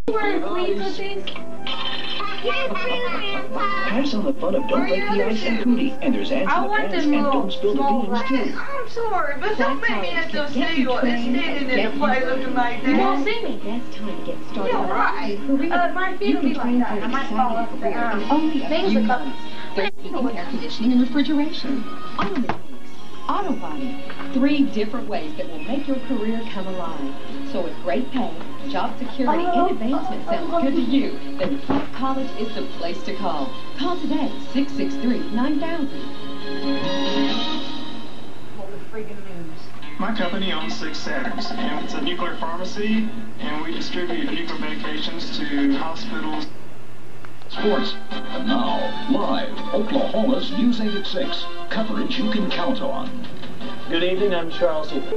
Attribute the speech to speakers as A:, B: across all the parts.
A: Please with these.
B: Pass on the fun of Don't Break the Ice and Cootie, and there's Ants in the Pants and Don't Spill the Beans, too.
C: I'm sorry, but don't make me have to see you standing in the play looking like that.
A: You won't see me. That's time to get started.
C: Yeah, right.
A: My feet will be like that. I might fall off the
D: Only
A: things are coming.
D: There's heating, air conditioning, and refrigeration. Auto mechanics, auto body. 3 different ways that will make your career come alive. So if great pay, job security, and advancement sounds good to you, then Clark College is the place to call. Call today, 663-9000.
C: Holy freaking news.
E: My company owns 6 Saturns, and it's a nuclear pharmacy, and we distribute nuclear medications to hospitals.
F: Sports. And now, live, Oklahoma's News 8 at 6. Coverage you can count on.
G: Good evening, I'm Charles Hooper.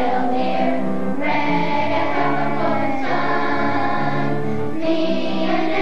H: Me and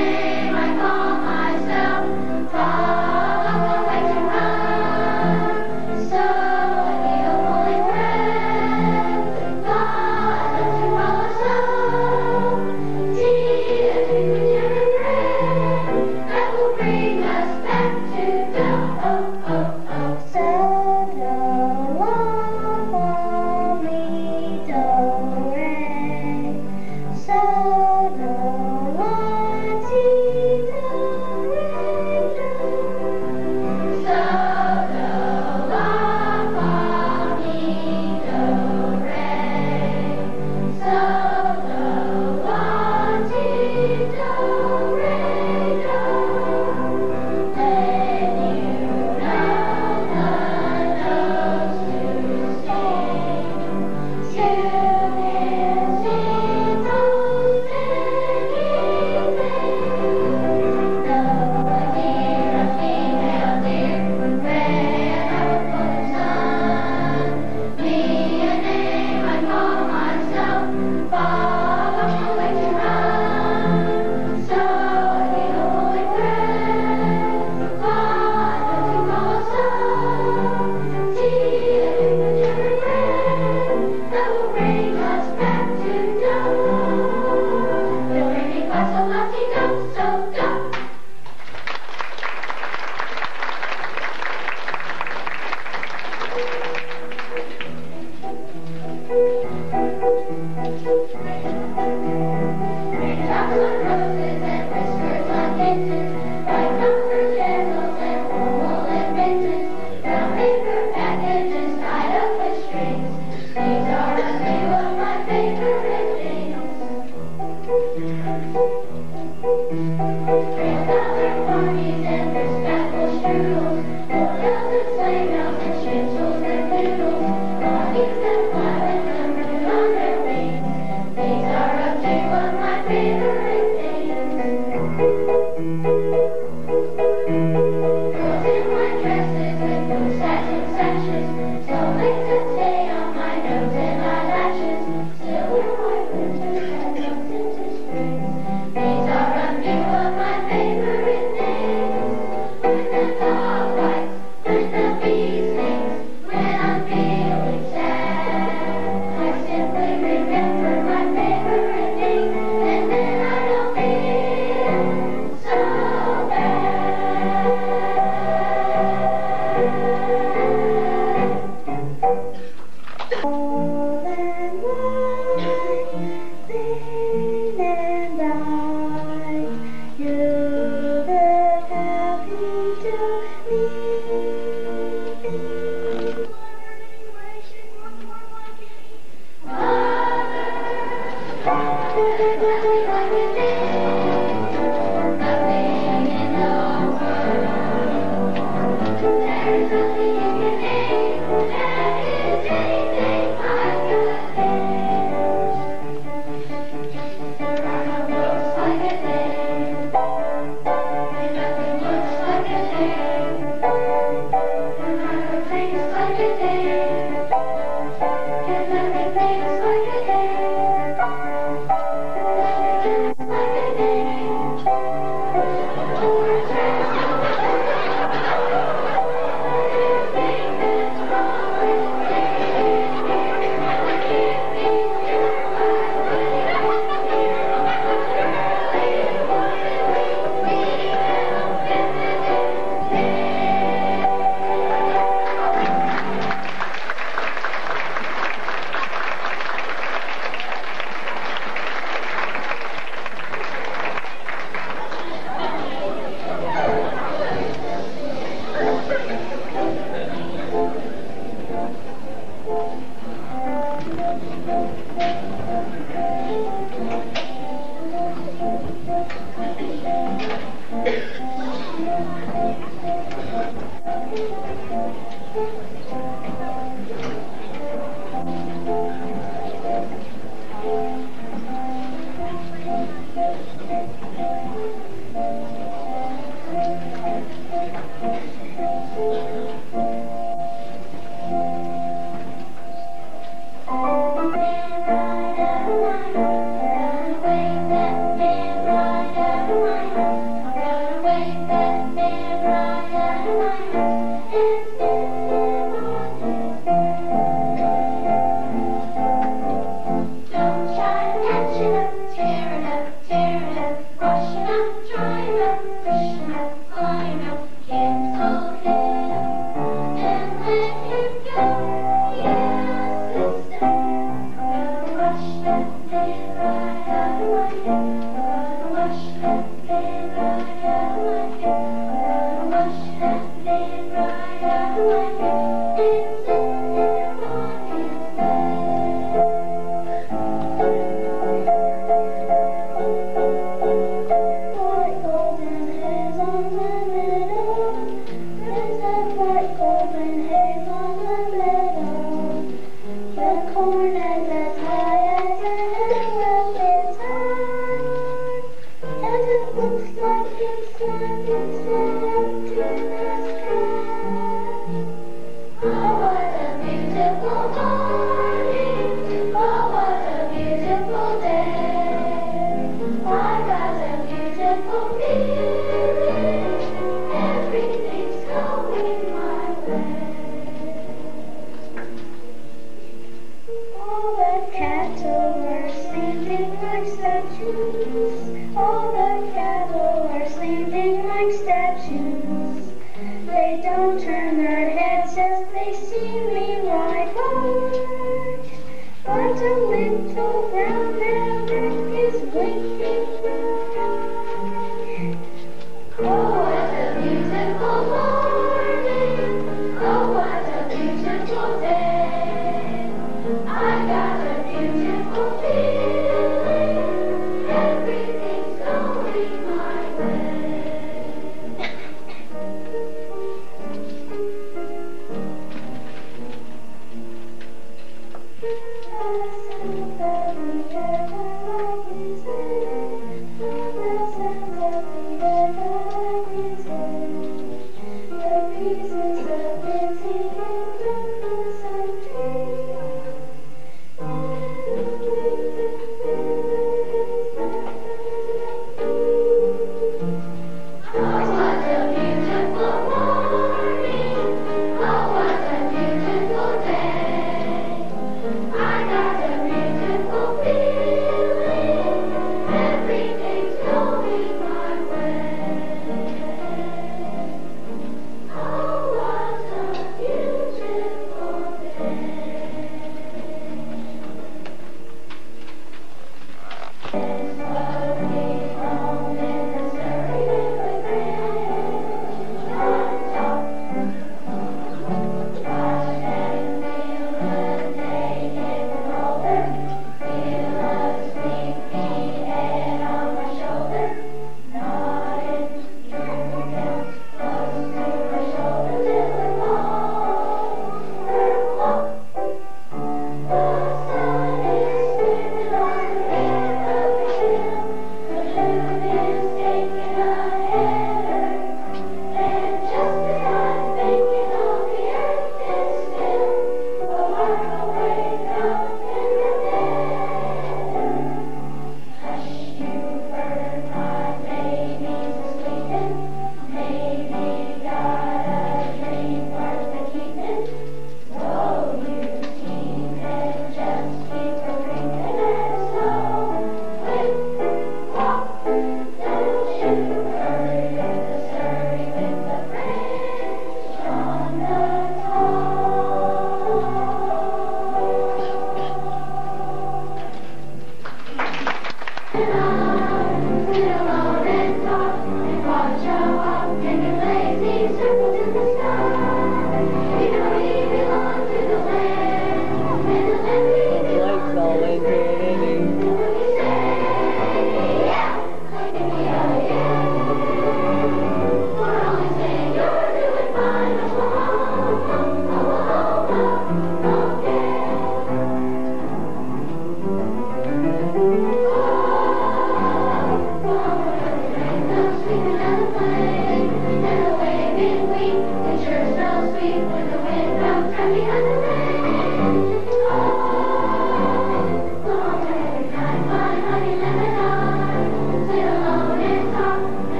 H: Everything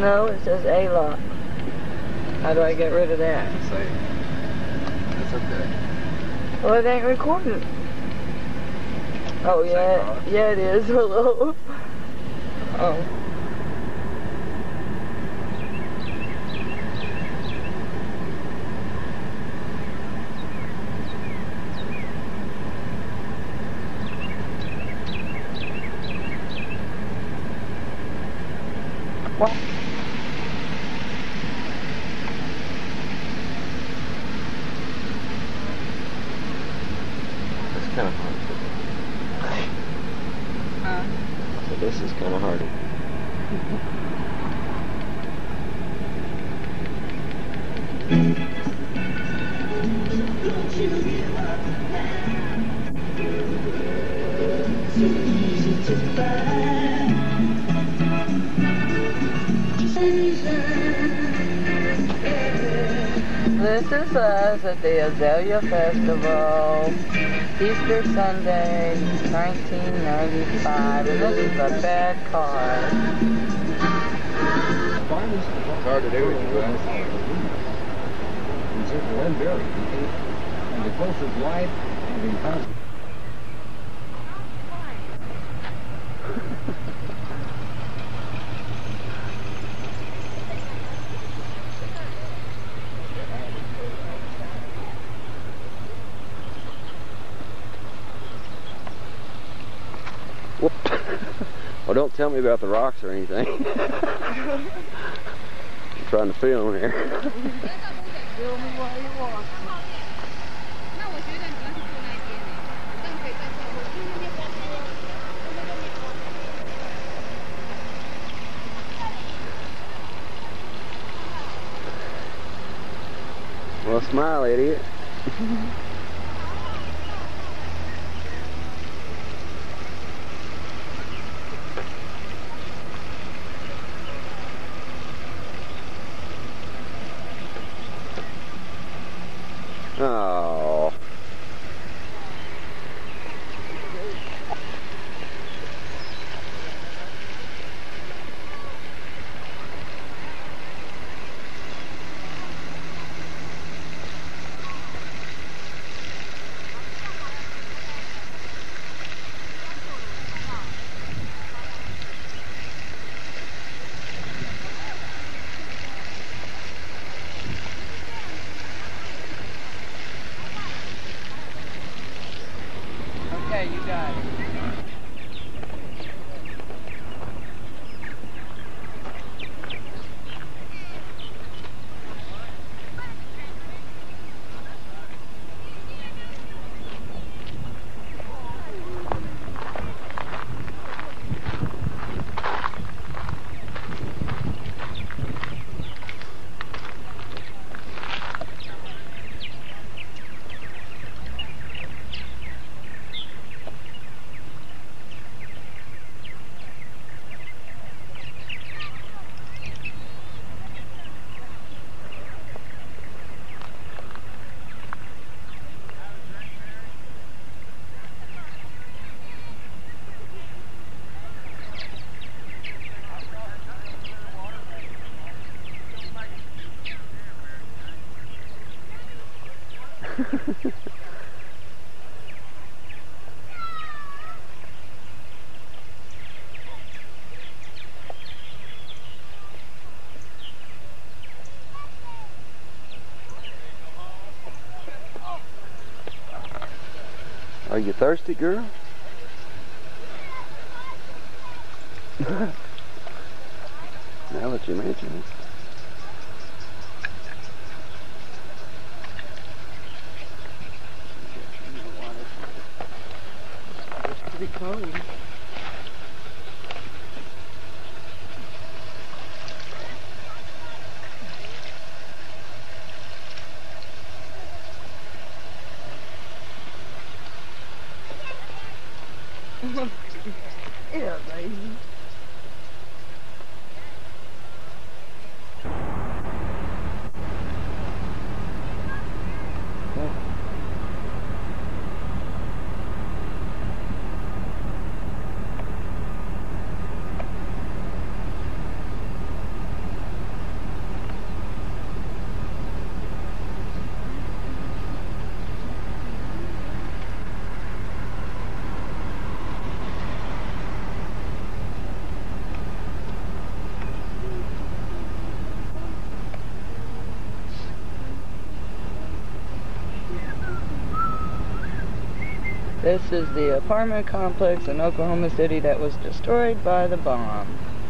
H: No, it says A lock. How do I get rid of that?
I: Say, that's okay.
H: Well, it ain't recording. Oh, yeah. Yeah, it is. Hello. Oh. What?
I: It's kind of hard. So this is kind of hard.
H: This is us at the Azalea Festival, Easter Sunday, 1995, and this is a bad car.
I: It's hard to do with you,
J: Glen Berry, and the closest light having passed.
I: Well, don't tell me about the rocks or anything. I'm trying to film here.
H: Film me while you walk.
I: Well, smile, idiot. Oh.
H: Okay, you got it.
I: Are you thirsty, girl? Now that you mention it.
H: It's pretty cold. Yeah, baby. This is the apartment complex in Oklahoma City that was destroyed by the bomb.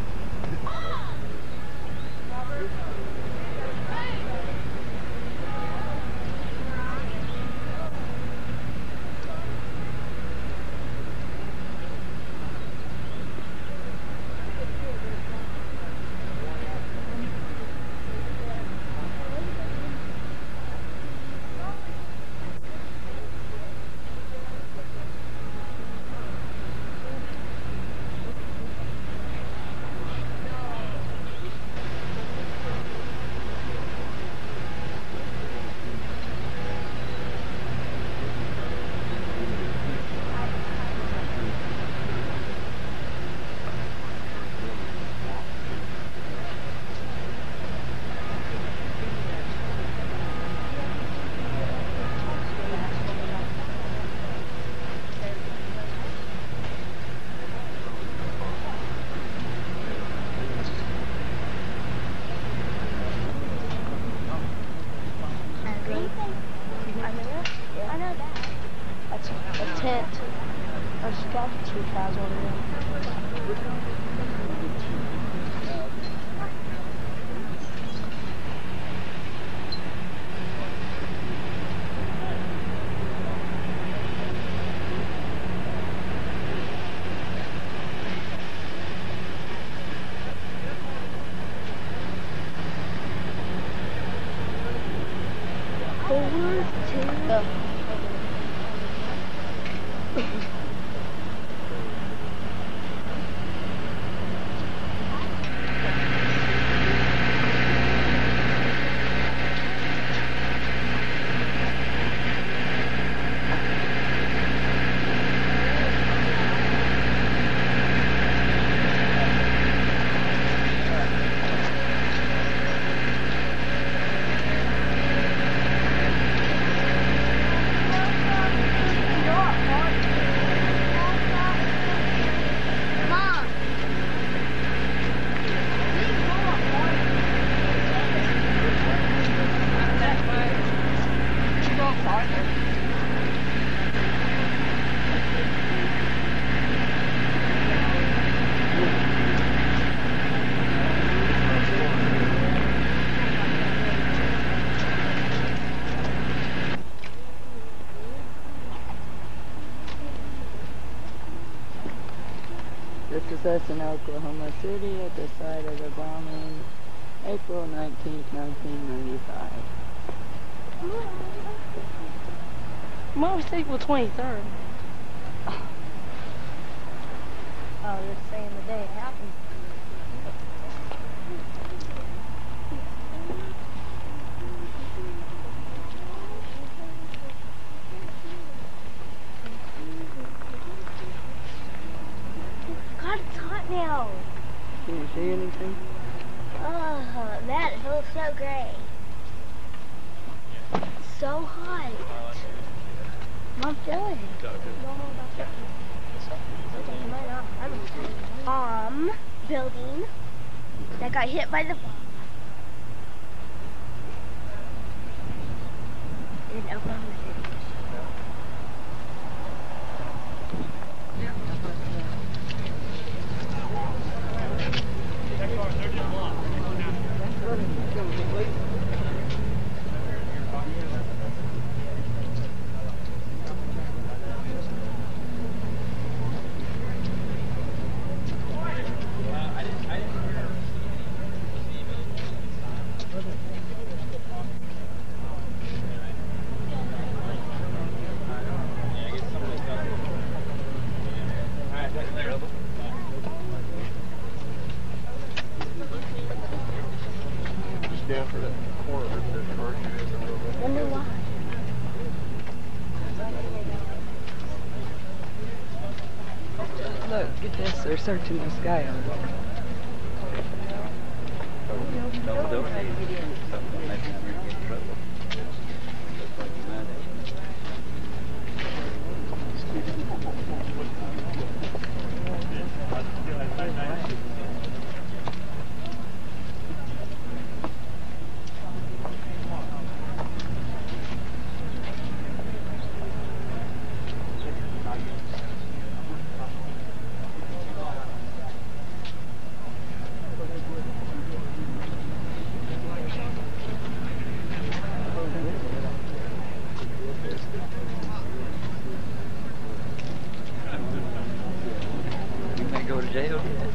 H: This is us in Oklahoma City at the site of the bombing, April 19th, 1995.
C: Mine was April 23rd. Oh, they're saying the day it happened. God, it's hot now.
H: Can you see anything?
C: Oh, that feels so great. So hot. I'm feeling it. Building that got hit by the bomb in Oklahoma City. Wonder why.
H: Look, get this. They're searching the sky over there.
K: jail yet?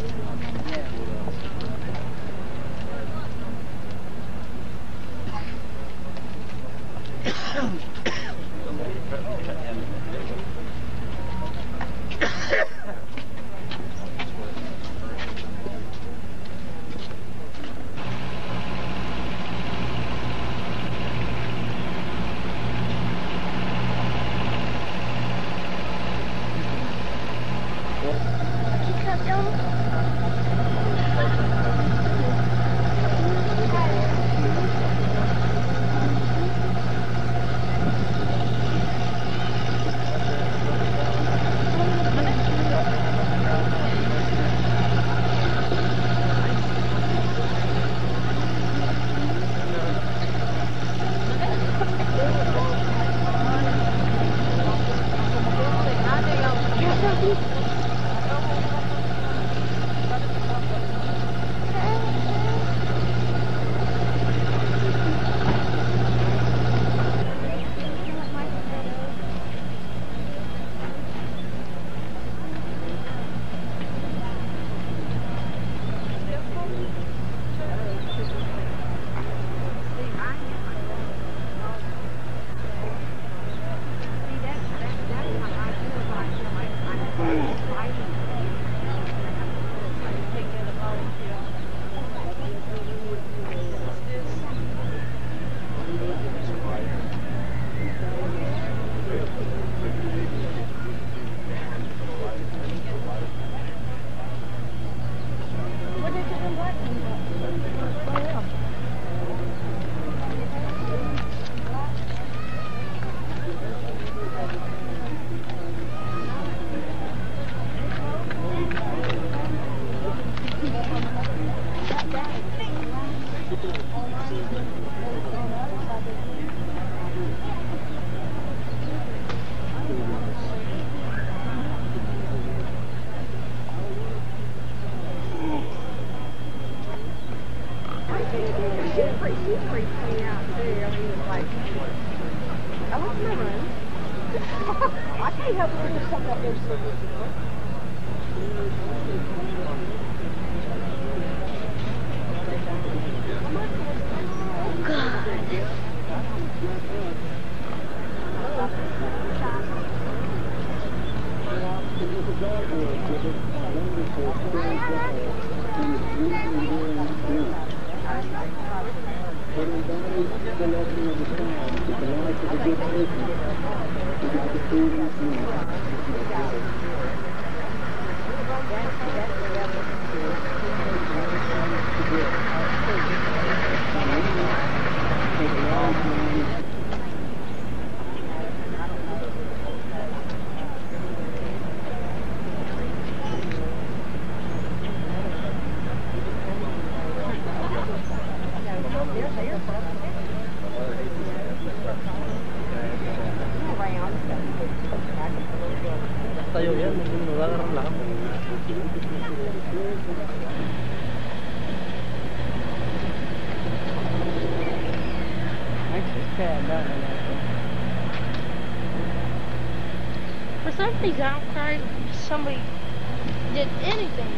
L: For some reason, I don't care if somebody did anything.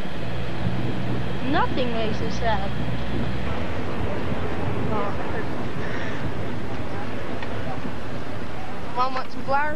L: Nothing makes me sad. Mom wants some flowers.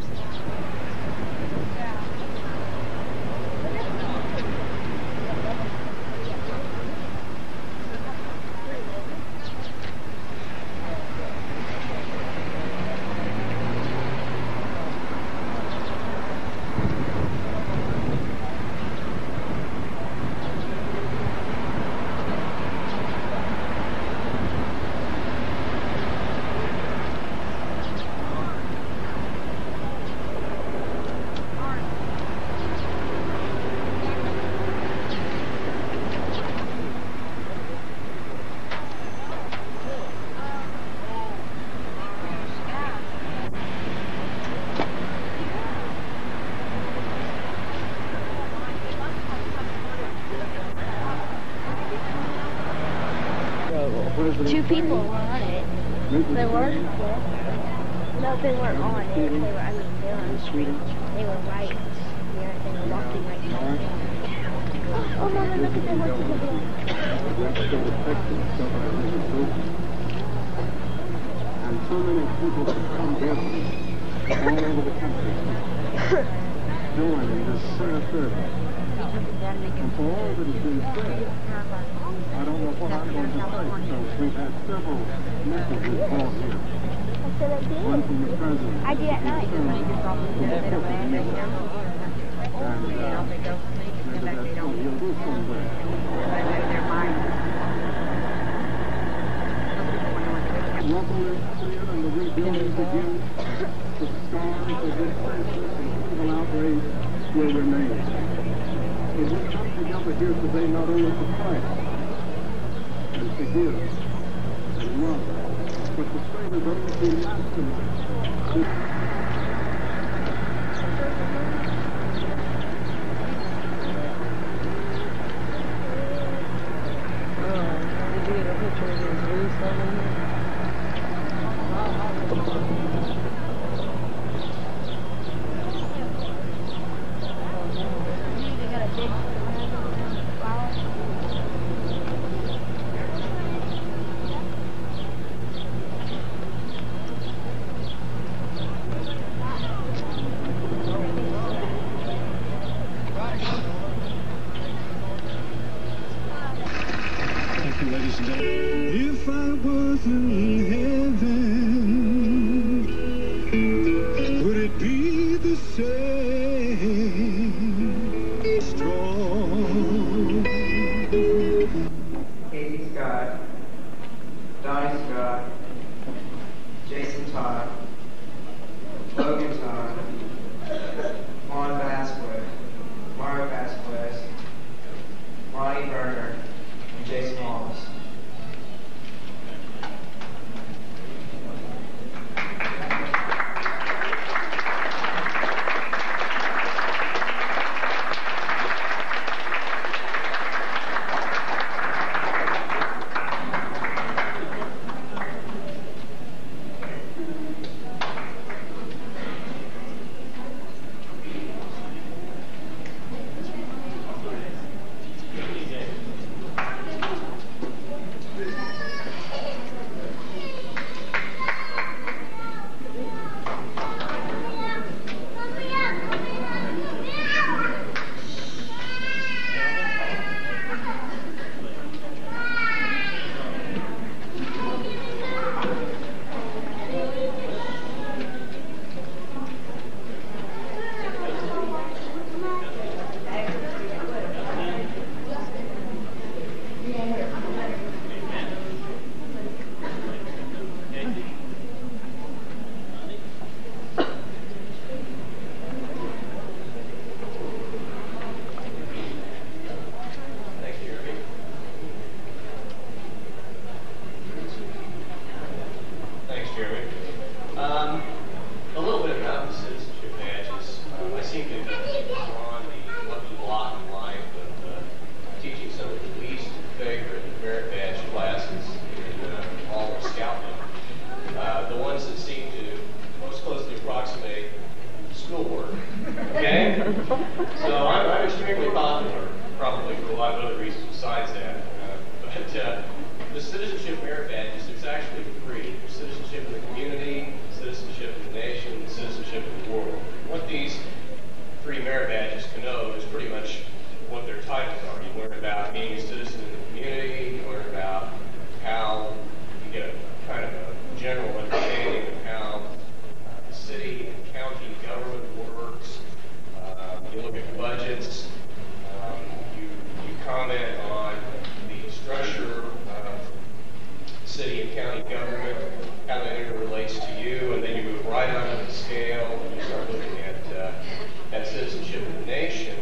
L: Two people were on it. They were? No, they weren't on it. They were, they were on the street. They were right here. They were walking right past it. Oh, Mama, look at
K: And so many people come barefoot all over the country, joining this prayer service. And for all that has been said, I don't know what I'm going to say. So we've had several messages brought here. One from the president.
L: I did at night.
K: And maybe that's what he'll do someday. Revolution and the rebuilding begins. The scars of this senseless and evil outrage will remain. But we come together here today not only to fight and forgive and love, but to say to those who maximize this. If I was in heaven, would it be the same strong?
M: Katie Scott, Donnie Scott, Jason Todd, Logan Todd, Juan Vasquez, Mario Vasquez, Ronnie Berger, and Jason Wallace.
N: The citizenship merit badges, it's actually three. Citizenship in the community, citizenship in the nation, and citizenship in the world. What these three merit badges connote is pretty much what their titles are. You learn about being a citizen in the community, you learn about how you get a kind of a general understanding of how the city and county government works. You look at budgets, you comment on the structure of city and county government, how that interrelates to you, and then you move right onto the scale and you start looking at citizenship in the nation,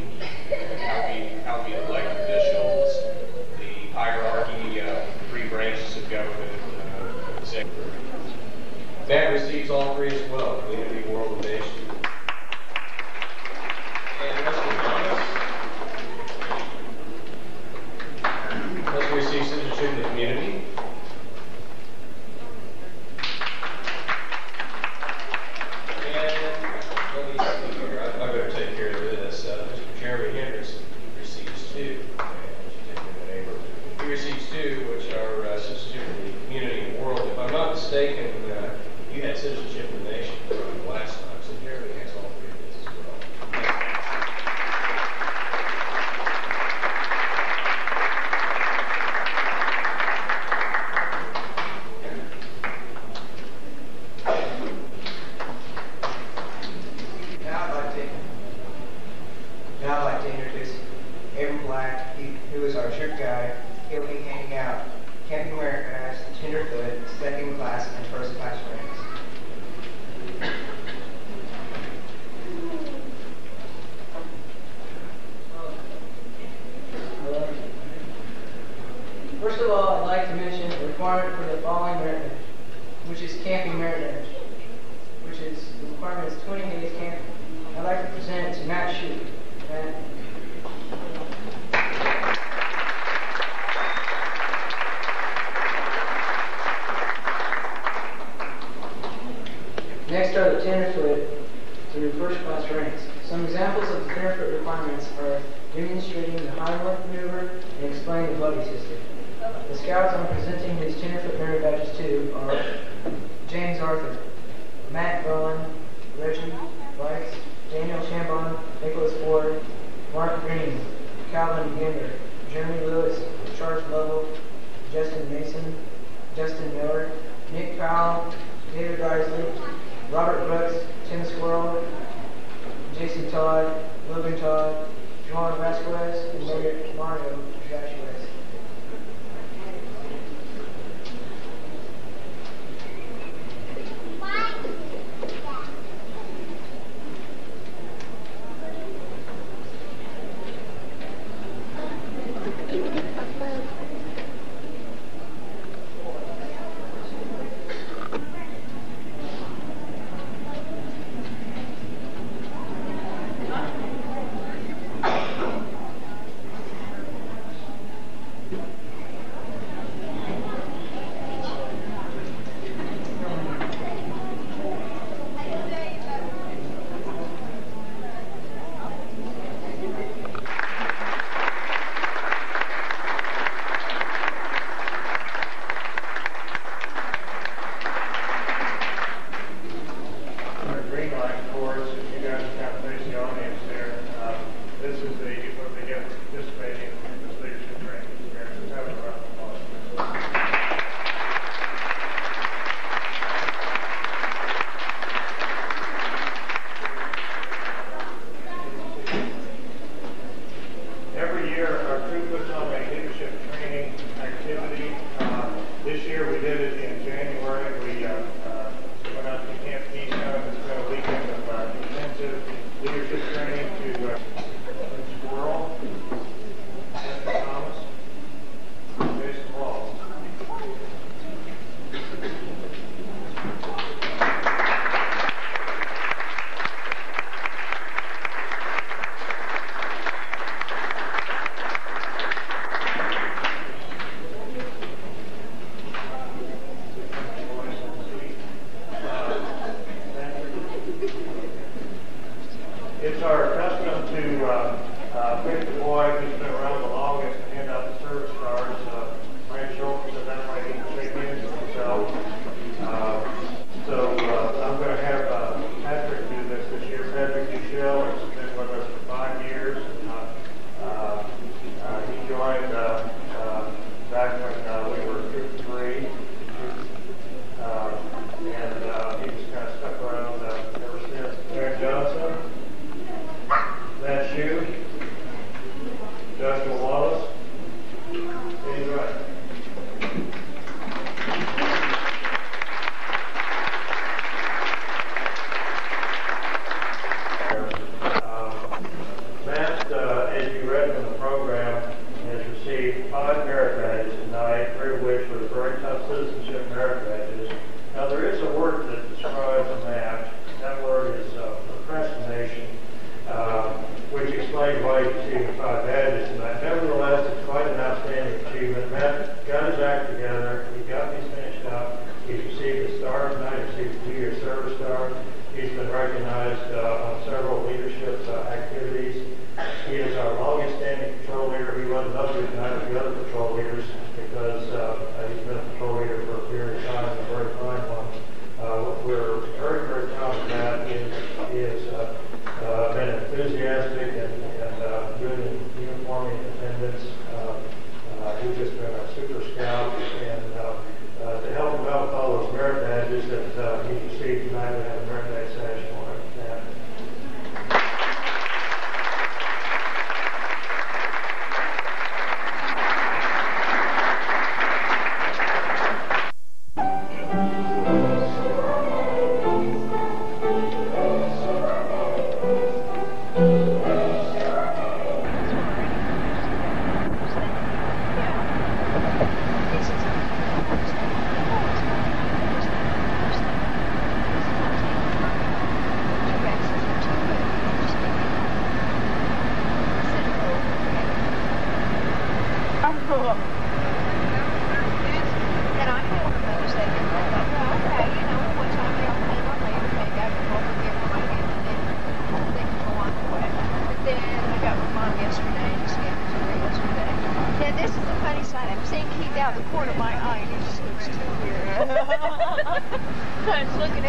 N: how we elect officials, the hierarchy of three branches of government, executive. That receives all three as well: community, world, and nation. And let's receive citizenship in the community. And let me see here. I better take care of this. Mr. Jeremy Henderson receives two.
M: who is our trip guide. He'll be handing out Camping Merit Badge, Tenderfoot, second class, and first class ranks. First of all, I'd like to mention the requirement for the following merit badge, which is Camping Merit Badge, which is the requirement is 20 days camping. I'd like to present it to Matt Shue. Matt. Next are the tenderfoot through first class ranks. Some examples of the tenderfoot requirements are demonstrating the high rope maneuver and explaining the buddy system. The scouts I'm presenting these tenderfoot merit badges to are James Arthur, Matt Bowen, Reggie Bikes, Daniel Chambon, Nicholas Ford, Mark Green, Calvin Ginder, Jeremy Lewis, Charles Lovell, Justin Mason, Justin Miller, Nick Powell, David Risley, Robert Brooks, Tim Squirrel, Jason Todd, Logan Todd, Juan Vasquez, and Mario Vasquez.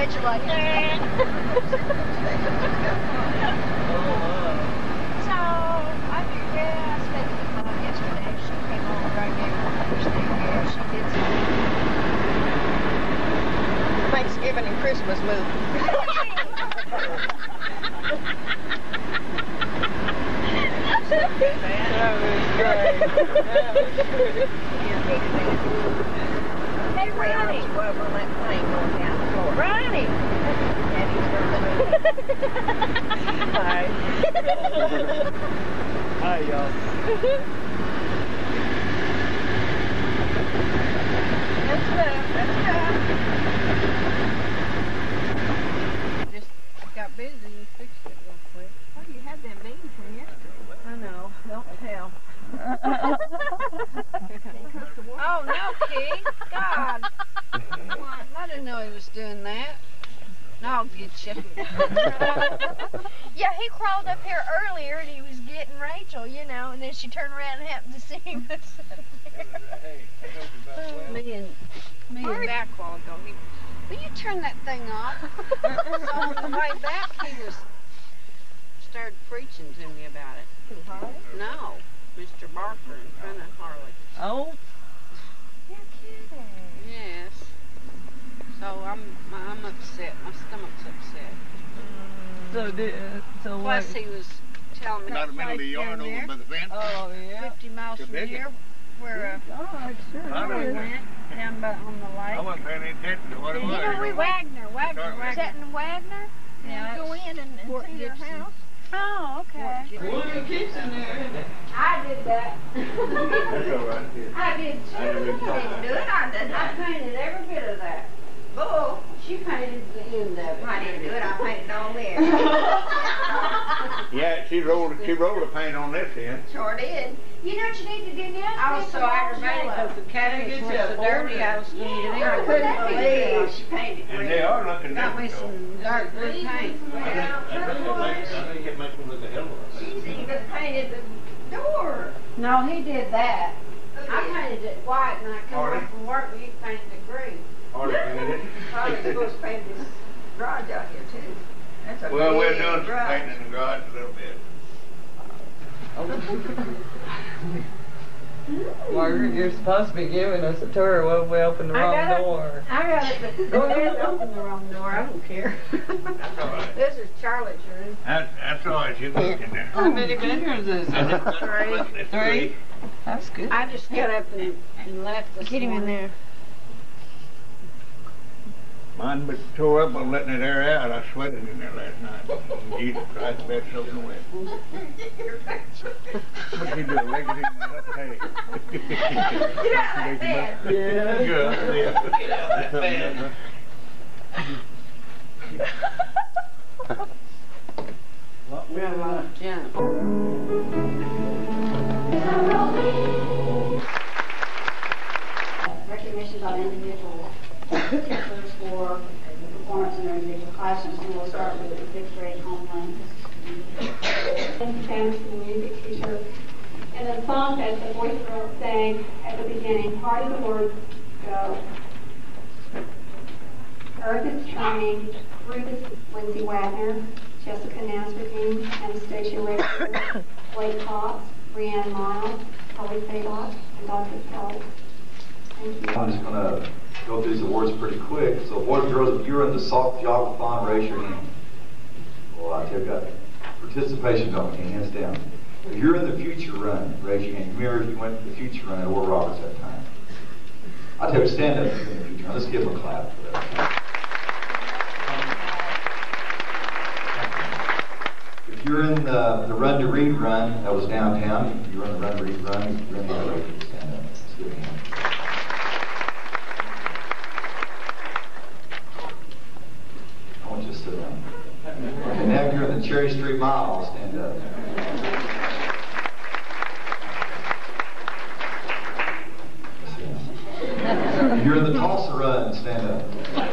L: Rachel like, So, I spent the time yesterday. She came over right there. She did some
C: Thanksgiving and Christmas movie.
L: Hey, Ronnie. Ronnie.
C: Hi.
G: Hi, y'all.
C: That's good. Just got busy and fixed it real quick. Oh, you had them beans from yesterday. I know. Don't tell. Oh, no, Key. God. I didn't know he was doing that. I'll get you.
L: Yeah, he crawled up here earlier and he was getting Rachel, you know, and then she turned around and happened to see him.
C: Me and back a while ago. Will you turn that thing off? So on the way back, he started preaching to me about it.
L: Who, Harley?
C: No, Mr. Barker in front of Harley.
H: Oh.
L: You're kidding.
C: Yes. So I'm upset. My stomach's upset.
H: So
C: Plus he was telling me
K: Got a middle of the yard over by the fence.
H: Oh, yeah.
C: 50 miles from here, where we went down by on the
K: I
C: lake.
K: wasn't paying any attention to what it was.
L: You know, we
C: Wagner.
L: was that in Wagner?
C: Yeah,
L: Go in and
C: Fort
L: see their
C: Gibson.
L: house? Oh, okay.
C: William Gibson there.
L: I did that.
K: That's all right.
L: I did too.
C: I didn't do it. I painted every bit of that. Oh, she painted the end of it.
L: I didn't do it. I painted on there.
K: Yeah, she rolled the paint on this end.
L: Sure did. You know what you need to do now?
C: I was so aggravated because the cabinets were so dirty. I was going to get
L: I couldn't believe she painted
K: And they are looking
C: got me
K: different, though.
C: some dark blue paint.
K: I think it makes them look a hell of a lot.
L: She's even painted the door.
C: No, he did that. I painted it white and I come home from work and he painted it green.
K: Harley painted it.
L: Probably supposed to paint this garage out here too. That's a
K: Well, we're
L: big
K: doing some
L: garage.
K: painting in the garage a little bit.
H: Margaret, you're supposed to be giving us a tour. What if we open the wrong door?
C: I got it, but go ahead and open the wrong door. I don't care.
K: That's all right.
C: This is Charlotte's room.
K: That's all right. You can look in there.
H: How many bedrooms is it? Three? That's good.
C: I just got up and left this
L: Get him in
C: morning.
L: there.
K: Mine was tore up on letting it air out. I sweated in there last night. Jesus Christ, the bed's soaking wet. What you do, leg it in there? Hey.
L: Get out of that bed.
H: Yeah.
K: Good. Get out of that bed.
H: We have a
C: Jump.
O: Recognitions on individual particulars for the performance in their individual classrooms, and we'll start with the fifth grade homeland.
P: Fantasy music teacher. And the song that the voice girls sang at the beginning, part of the words go. Earth is turning, Ruth is Lindsay Wagner, Jessica Nasruddin, Anastasia Rachel, Blake Cox, Brianne Miles, Holly Faylock, and Dr. Kelly. Thank you.
Q: I'm just going to go through these awards pretty quick. So, boys and girls, if you're in the soft geography, raise your hand. Well, I tell you, got participation going, hands down. If you're in the future run, raise your hand. Remember, if you went to the future run at Oral Roberts that time. I tell you, stand up if you're in the future run. Let's give them a clap for that. If you're in the Run to Read run that was downtown, if you're in the Run to Read run, if you're in the other way, stand up. Let's give a hand. I want you to sit down. And now if you're in the Cherry Street Mile, stand up. If you're in the Tulsa run, stand up.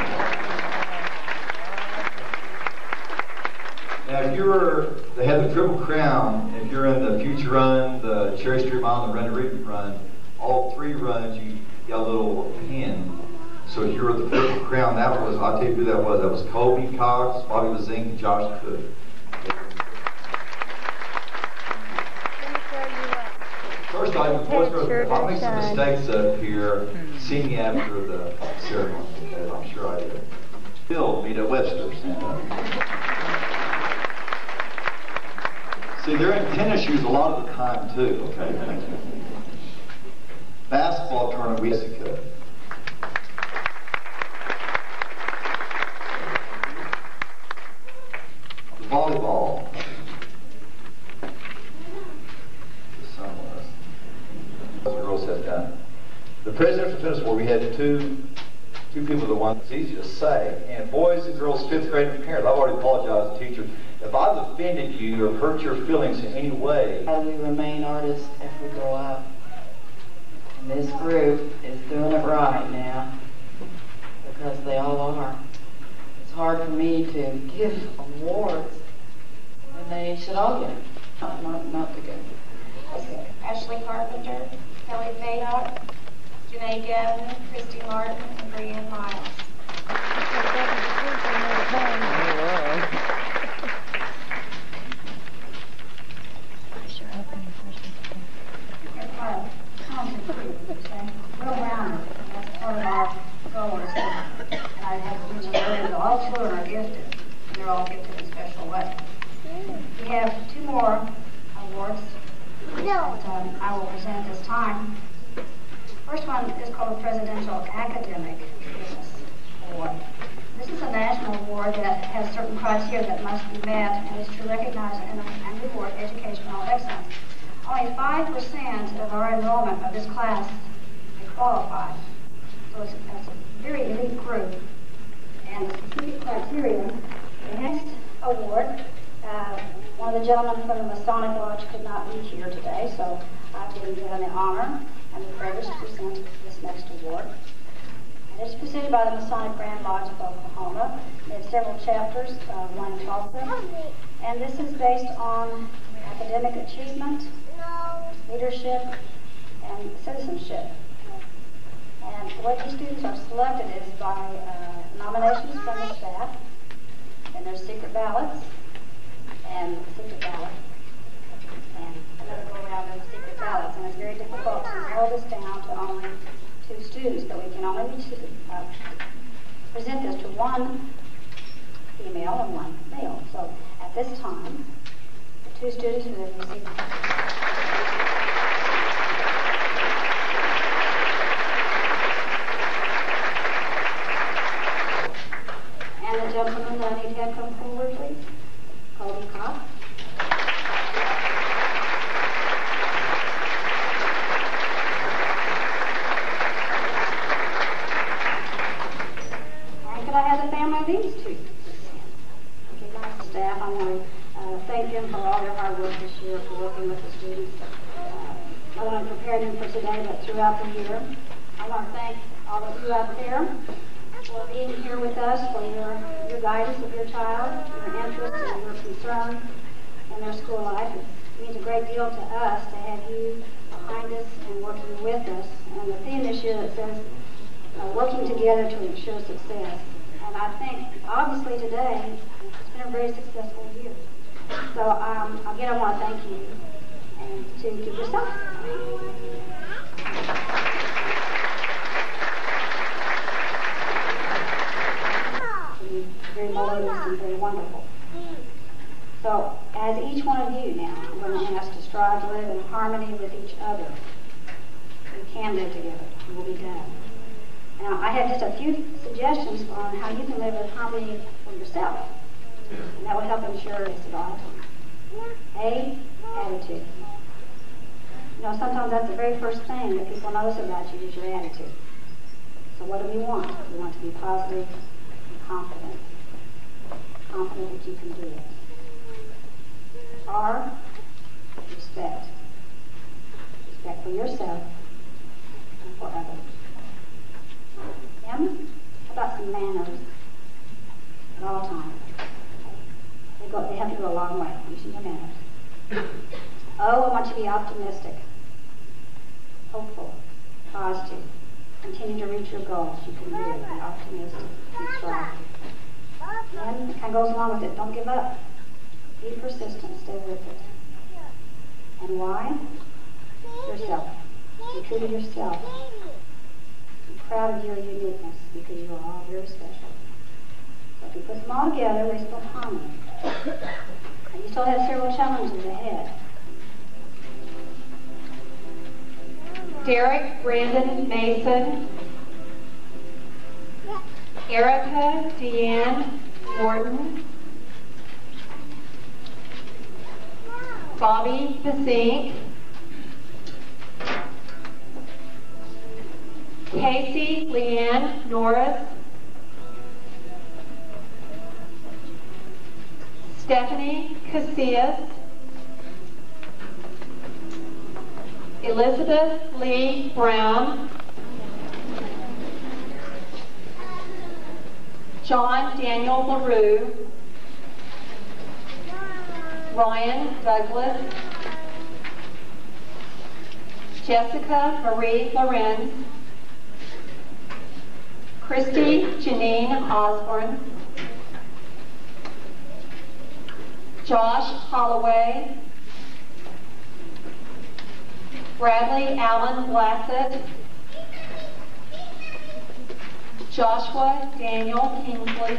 Q: Now, if they have the Triple Crown, if you're in the Future Run, the Cherry Street Mile, and the Run to Read run, all three runs, you got a little pin So you were the first crown. That was, I'll tell you who that was. That was Colby Cox, Bobby Bazink, and Josh Cook. First off, if I make some mistakes up here, see me after the ceremony, as I'm sure I did. Bill, meet at Webster. See, they're in tennis shoes a lot of the time, too, okay? Thank you. Basketball tournament, Jessica. The volleyball. The girls have done. The presidential tennis board, we had two people, the one that's easy to say. And boys and girls, 5th grade and parents, I've already apologized to teachers. If I've offended you or hurt your feelings in any way.
R: How do we remain artists if we go out? And this group is doing it right now because they all are. It's hard for me to give awards when they should all get it. Not to go.
P: Okay. Ashley Carpenter, Kelly Faydock, Janae Gavin, Christy Martin, and Brianne Miles. Will Brown, that's part of our goals. And I have mentioned earlier, all children are gifted. They're all gifted in special ways. We have 2 more awards that I will present at this time. First one is called the Presidential Academic Business Award. This is a national award that has certain criteria that must be met and is to recognize and reward educational excellence. Only 5% of our enrollment of this class qualify. So it's a very elite group. And the specific criteria, the next award, one of the gentlemen from the Masonic Lodge could not be here today, so I've been given the honor and the privilege to present this next award. And it's presented by the Masonic Grand Lodge of Oklahoma. They have several chapters, 1 in Tulsa. And this is based on academic achievement, leadership, and citizenship. And the way these students are selected is by nominations from the staff, and there's secret ballots, and secret ballot, and another go around of secret ballots. And it's very difficult to narrow this down to only 2 students, but we can only present this to 1 female and 1 male. So at this time, the 2 students who have received and the gentleman that I need to have come forward, please. Colby Cox. And could I have the family of these 2? Okay, guys, staff, I want to thank them for all their hard work this year, for working with the students, not only preparing them for today, but throughout the year. I want to thank all of you out there for being here with us, for your guidance of your child, your interest and your concern in their school life. It means a great deal to us to have you behind us and working with us. And the theme this year that says, working together to ensure success. And I think, obviously today, it's been a very successful year. So again, I want to thank you, and to keep yourself. Very melodious and very wonderful. So, as each one of you now, I'm going to ask to strive to live in harmony with each other. We can live together. It will be done. Now, I have just a few suggestions on how you can live in harmony for yourself. And that will help ensure this at all times. A, attitude. You know, sometimes that's the very first thing that people notice about you is your attitude. So what do we want? We want to be positive and confident. Confident that you can do it. R, respect. Respect for yourself and for others. M, how about some manners at all times? They have to go a long way, using your manners. O, I want you to be optimistic, hopeful, positive,
O: Continue to reach your goals. You can do it. Be optimistic. Keep striving. And it kind of goes along with it. Don't give up. Be persistent. Stay with it. And why? Yourself. Be true to yourself. Be proud of your uniqueness because you are all very special. So if you put them all together, they still harmony. And you still have several challenges ahead.
S: Derek Brandon Mason, Erica Deanne Morton, Bobby Bazink, Casey Leanne Norris, Stephanie Casillas, Elizabeth Lee Brown, John Daniel LaRue, Ryan Douglas, Jessica Marie Lorenz, Christy Janine Osborne, Josh Holloway, Bradley Allen Blassett, Joshua Daniel Kingsley,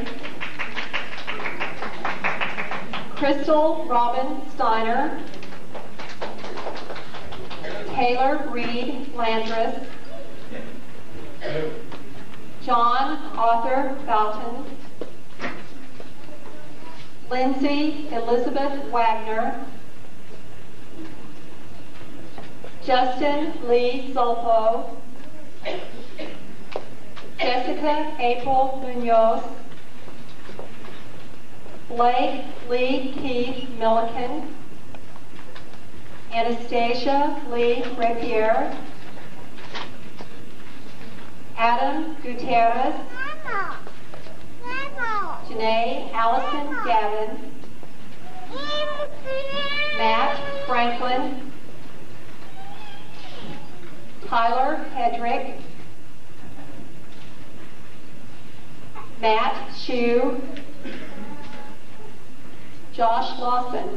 S: Crystal Robin Steiner, Taylor Reed Landress, John Arthur Boughton, Lindsay Elizabeth Wagner, Justin Lee Zolpo, Jessica April Munoz, Blake Lee Keith Milliken, Anastasia Lee Rapier, Adam Gutierrez, Janae Allison Gavin, Matt Franklin, Tyler Hedrick, Matt Shue, Josh Lawson.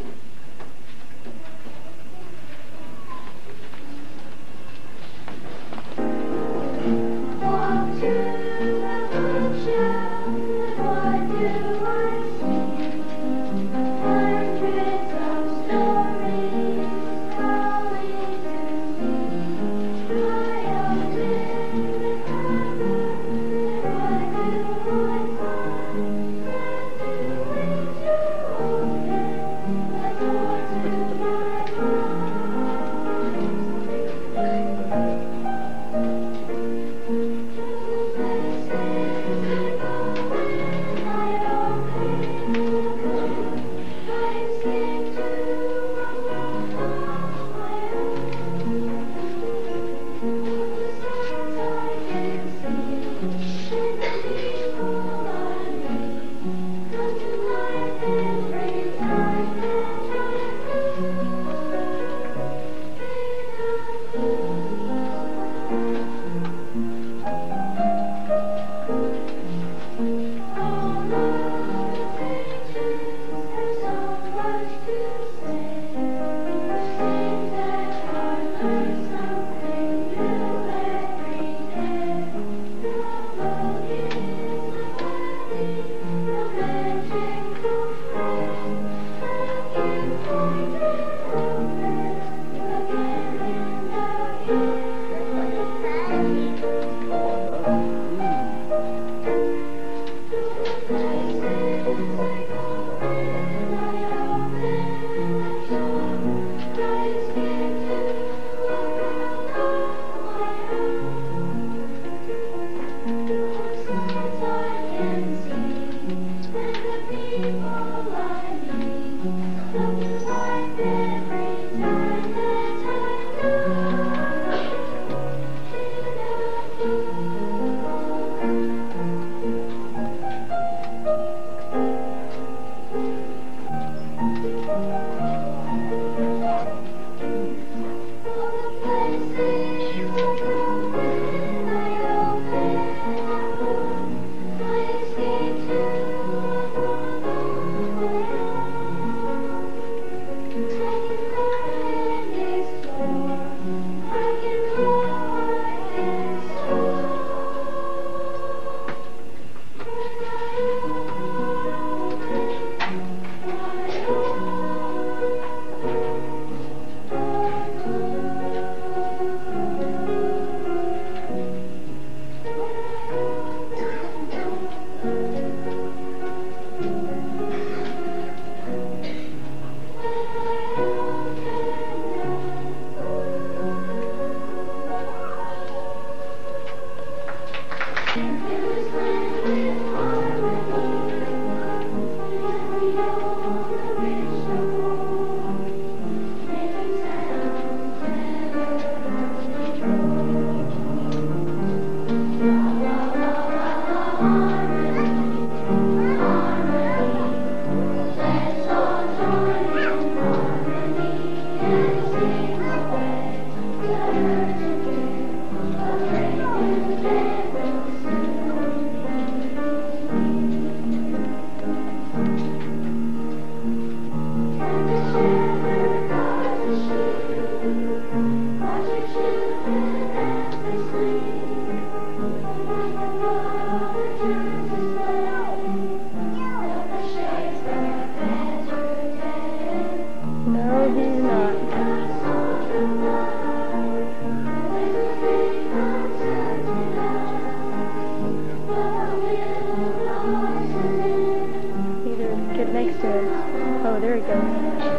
L: No, he's not. Either get next to him. Oh, there he goes.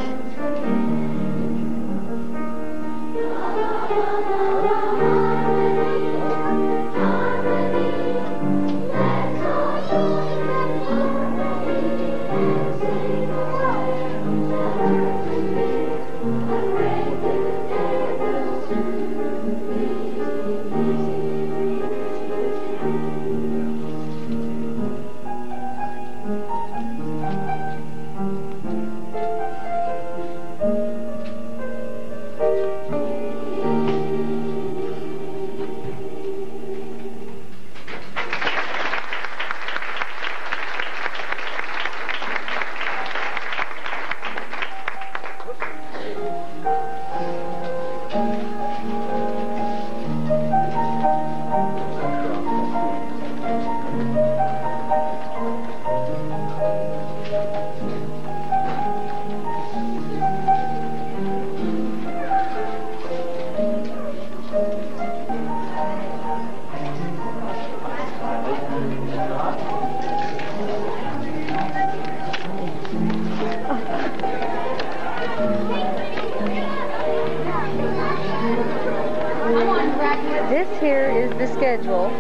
L: This here is the schedule.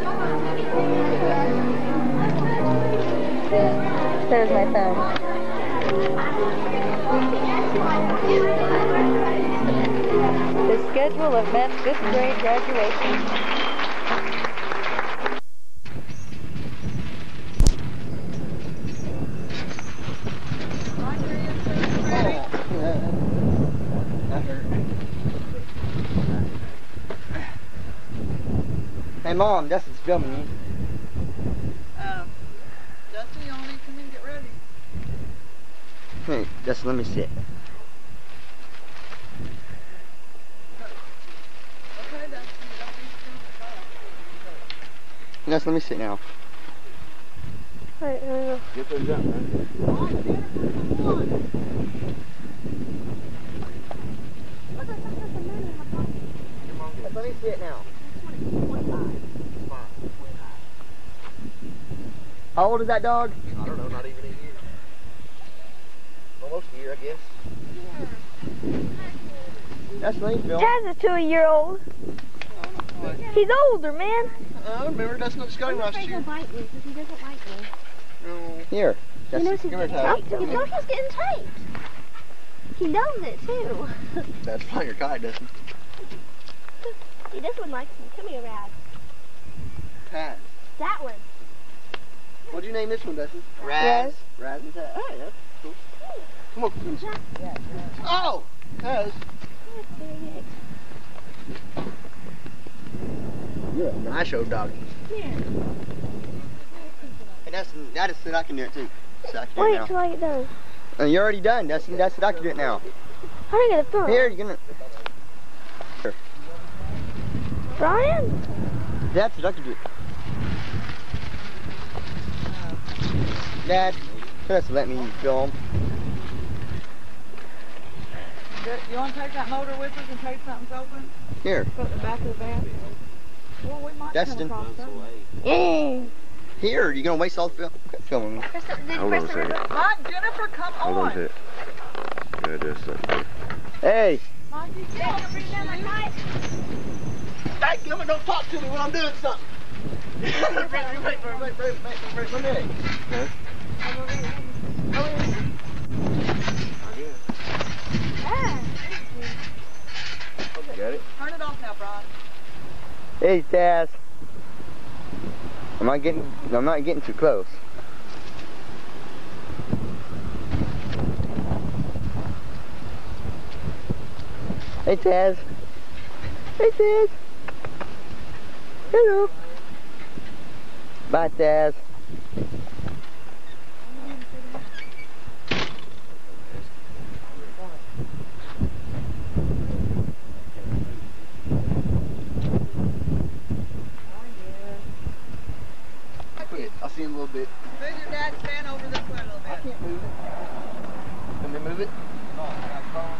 L: There's my phone. The schedule of Matt's 5th grade graduation.
T: Hey Mom, Dustin's filming you.
C: Dustin, you all need to come in and get ready.
T: Hey, Dustin, let me sit.
C: Okay, Dustin, you don't need to come in the car.
T: Dustin, let me sit now.
L: Alright, here we go.
I: Get those up, man.
C: Come on, Jennifer, come on.
T: Let me sit now. How old is that dog?
I: I don't know, not even a year. Almost a year, I guess.
T: That's me, Phil.
L: Taz is 2-year-old. He's older, man.
I: I remember that's not Scotty last year.
A: He doesn't like me.
I: No.
T: Here.
A: He knows he's getting taped. He knows he's getting taped. He knows it too.
I: That's fine, your guy doesn't.
A: See, this one likes me. Come here, Raz.
I: Taz.
A: That one.
I: What'd you name this one, Dustin?
T: Raz.
I: Raz and Taz. Oh, yeah. Cool. Come on. Oh! Taz. You're a nice old doggy.
A: Yeah.
T: Hey, Dustin, that is so I can do it too. So I can do it
L: Wait
T: now.
L: till I get done.
T: You're already done, Dustin. That's what I can do it now.
L: How do I get a phone?
T: Here, you're gonna. Here.
L: Brian?
T: That's what I can do. Dad, just let me film.
C: You want to take that motor with us in case something's open?
T: Here.
C: Put it in the back of the van? Well, we might
T: Dustin.
C: come across something.
T: Here, you're gonna waste all the filming me.
I: Hold on a second.
C: Mike, Jennifer, come
I: Hold on
C: on.
I: to it. Yeah, just a second.
T: Hey.
C: Mike, you can't bring down my knife.
I: Dadgummit, don't talk to me when I'm doing something.
T: Wait a minute.
I: Huh? Got it?
C: Turn it off now, Brian.
T: Hey, Taz. I'm not getting too close. Hey, Taz. Hey, Taz. Hello. Bye, Taz.
I: I'll see you in a little bit.
C: Move your dad's van over this way a little bit.
I: I can't move it. Can they move it?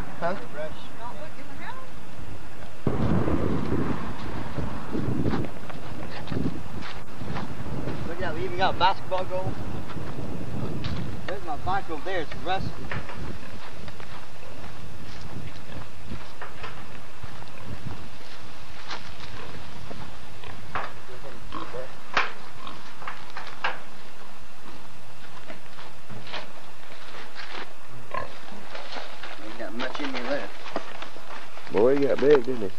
T: got a basketball goal. There's my bike over there. It's rusty. Ain't got much in me left.
I: Boy, he got big, didn't he?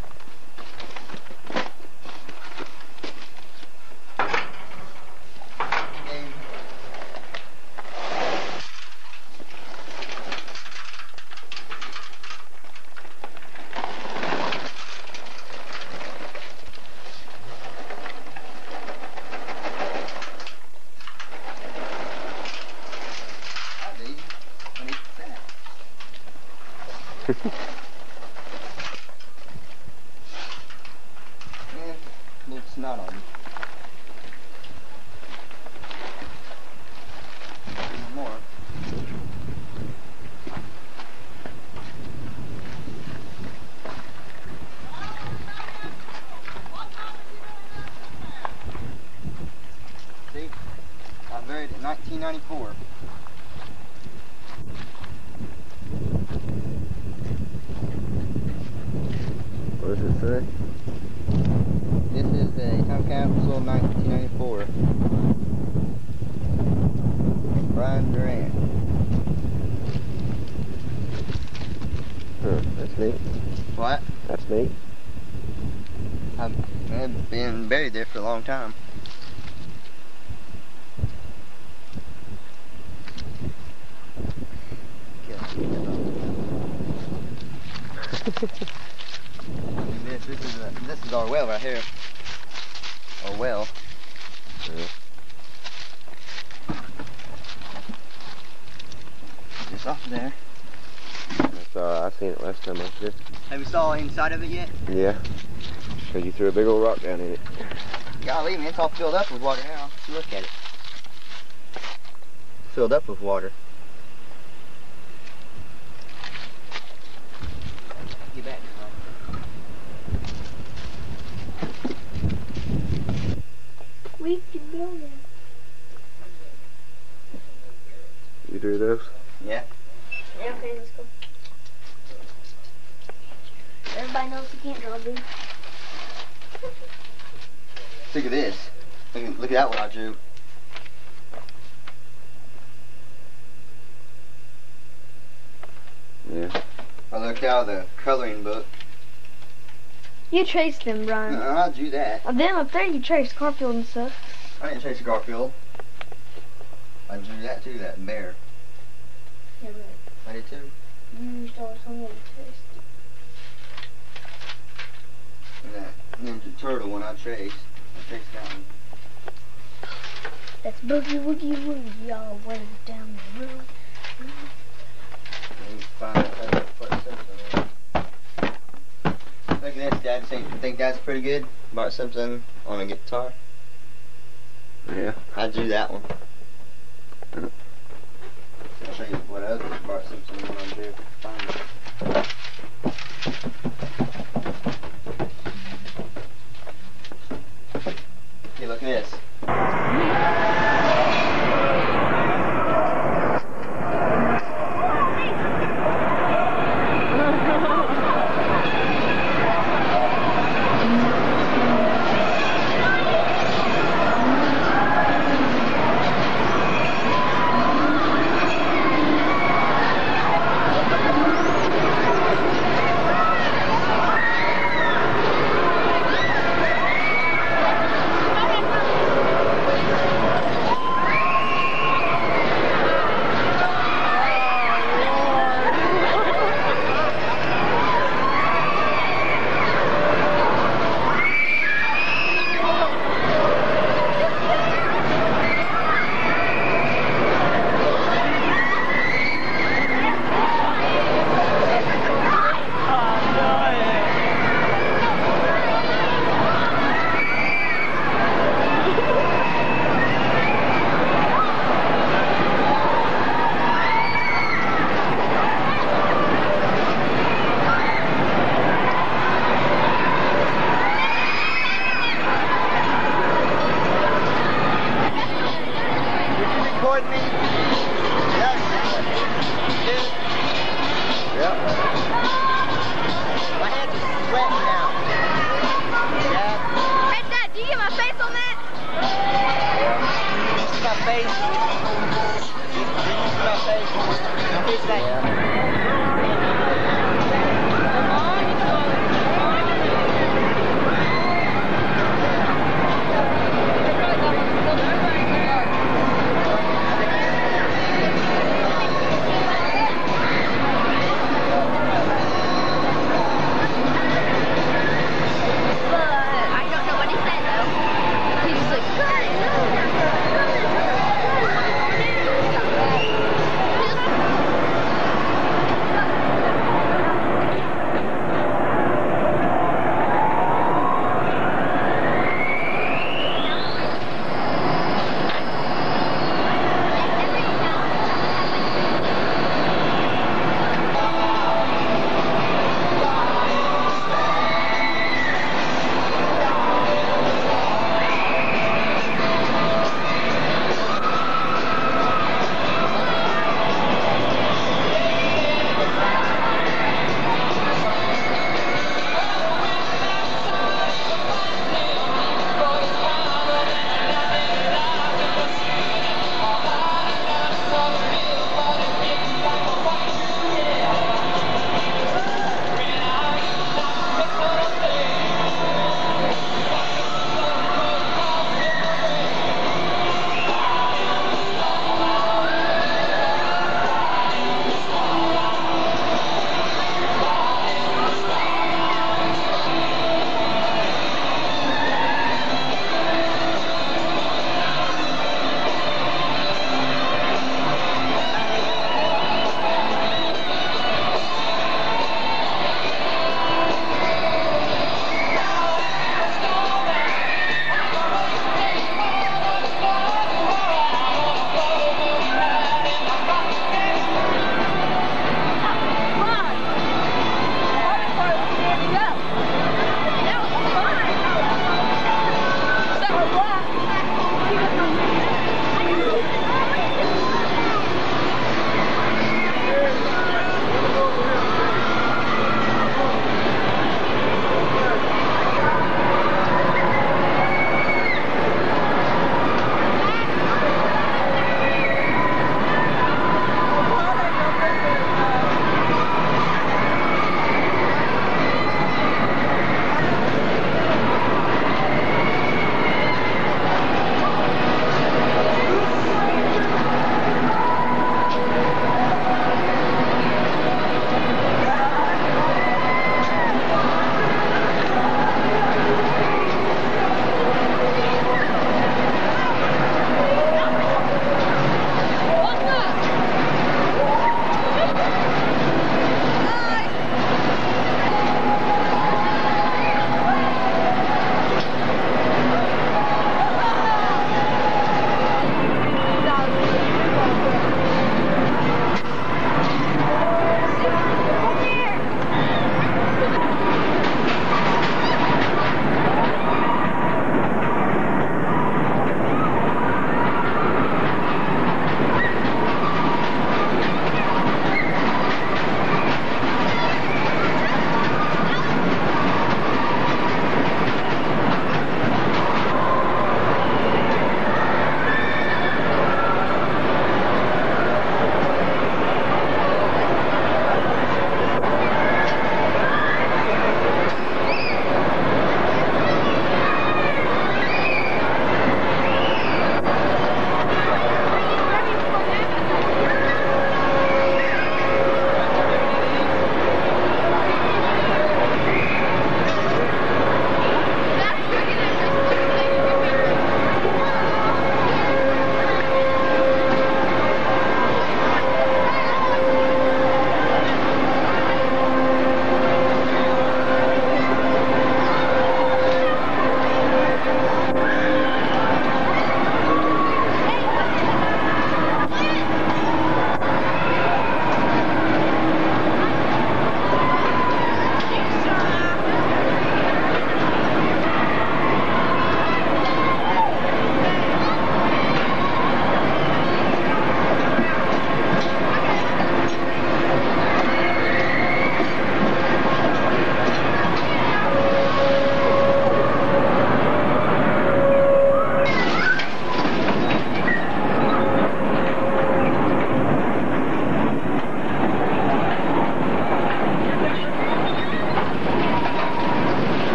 T: Yeah, a little snot on me. More. See, I buried it in 1994.
I: What does it say?
T: This is a time capsule 1994. Brian Durant.
I: Huh, that's neat.
T: What?
I: That's neat.
T: I've been buried there for a long time. This is our well right here. Our well.
I: Yeah.
T: Just off there.
I: That's alright, I seen it last time I was here.
T: Have you saw inside of it yet?
I: Yeah. Because you threw a big old rock down in it.
T: Golly, man, it's all filled up with water now. Look at it. Filled up with water. Get back.
A: We can build it.
I: You do those?
T: Yeah.
A: Yeah, okay, let's go. Everybody knows you can't draw, dude.
T: Look at this. Look at that one I drew.
I: Yeah.
T: I looked out of the coloring book.
A: You traced them, Brian.
T: No, I drew that.
A: Them up there, you traced Garfield and stuff.
T: I didn't trace Garfield. I drew that too, that bear.
A: Yeah, right.
T: I did too.
A: You start something you traced.
T: And that Ninja Turtle one I traced. I traced that one.
A: That's Boogie Woogie Woogie all way down the road.
T: Look at this, Dad. Think that's pretty good? Bart Simpson on a guitar.
I: Yeah.
T: I drew that one. I'll show you what other Bart Simpson one I drew. Find it. Okay, look at this. wet now. Yeah.
A: Hey, Dad, do you get my face on that?
T: You see my face? Do you see my face? My face like...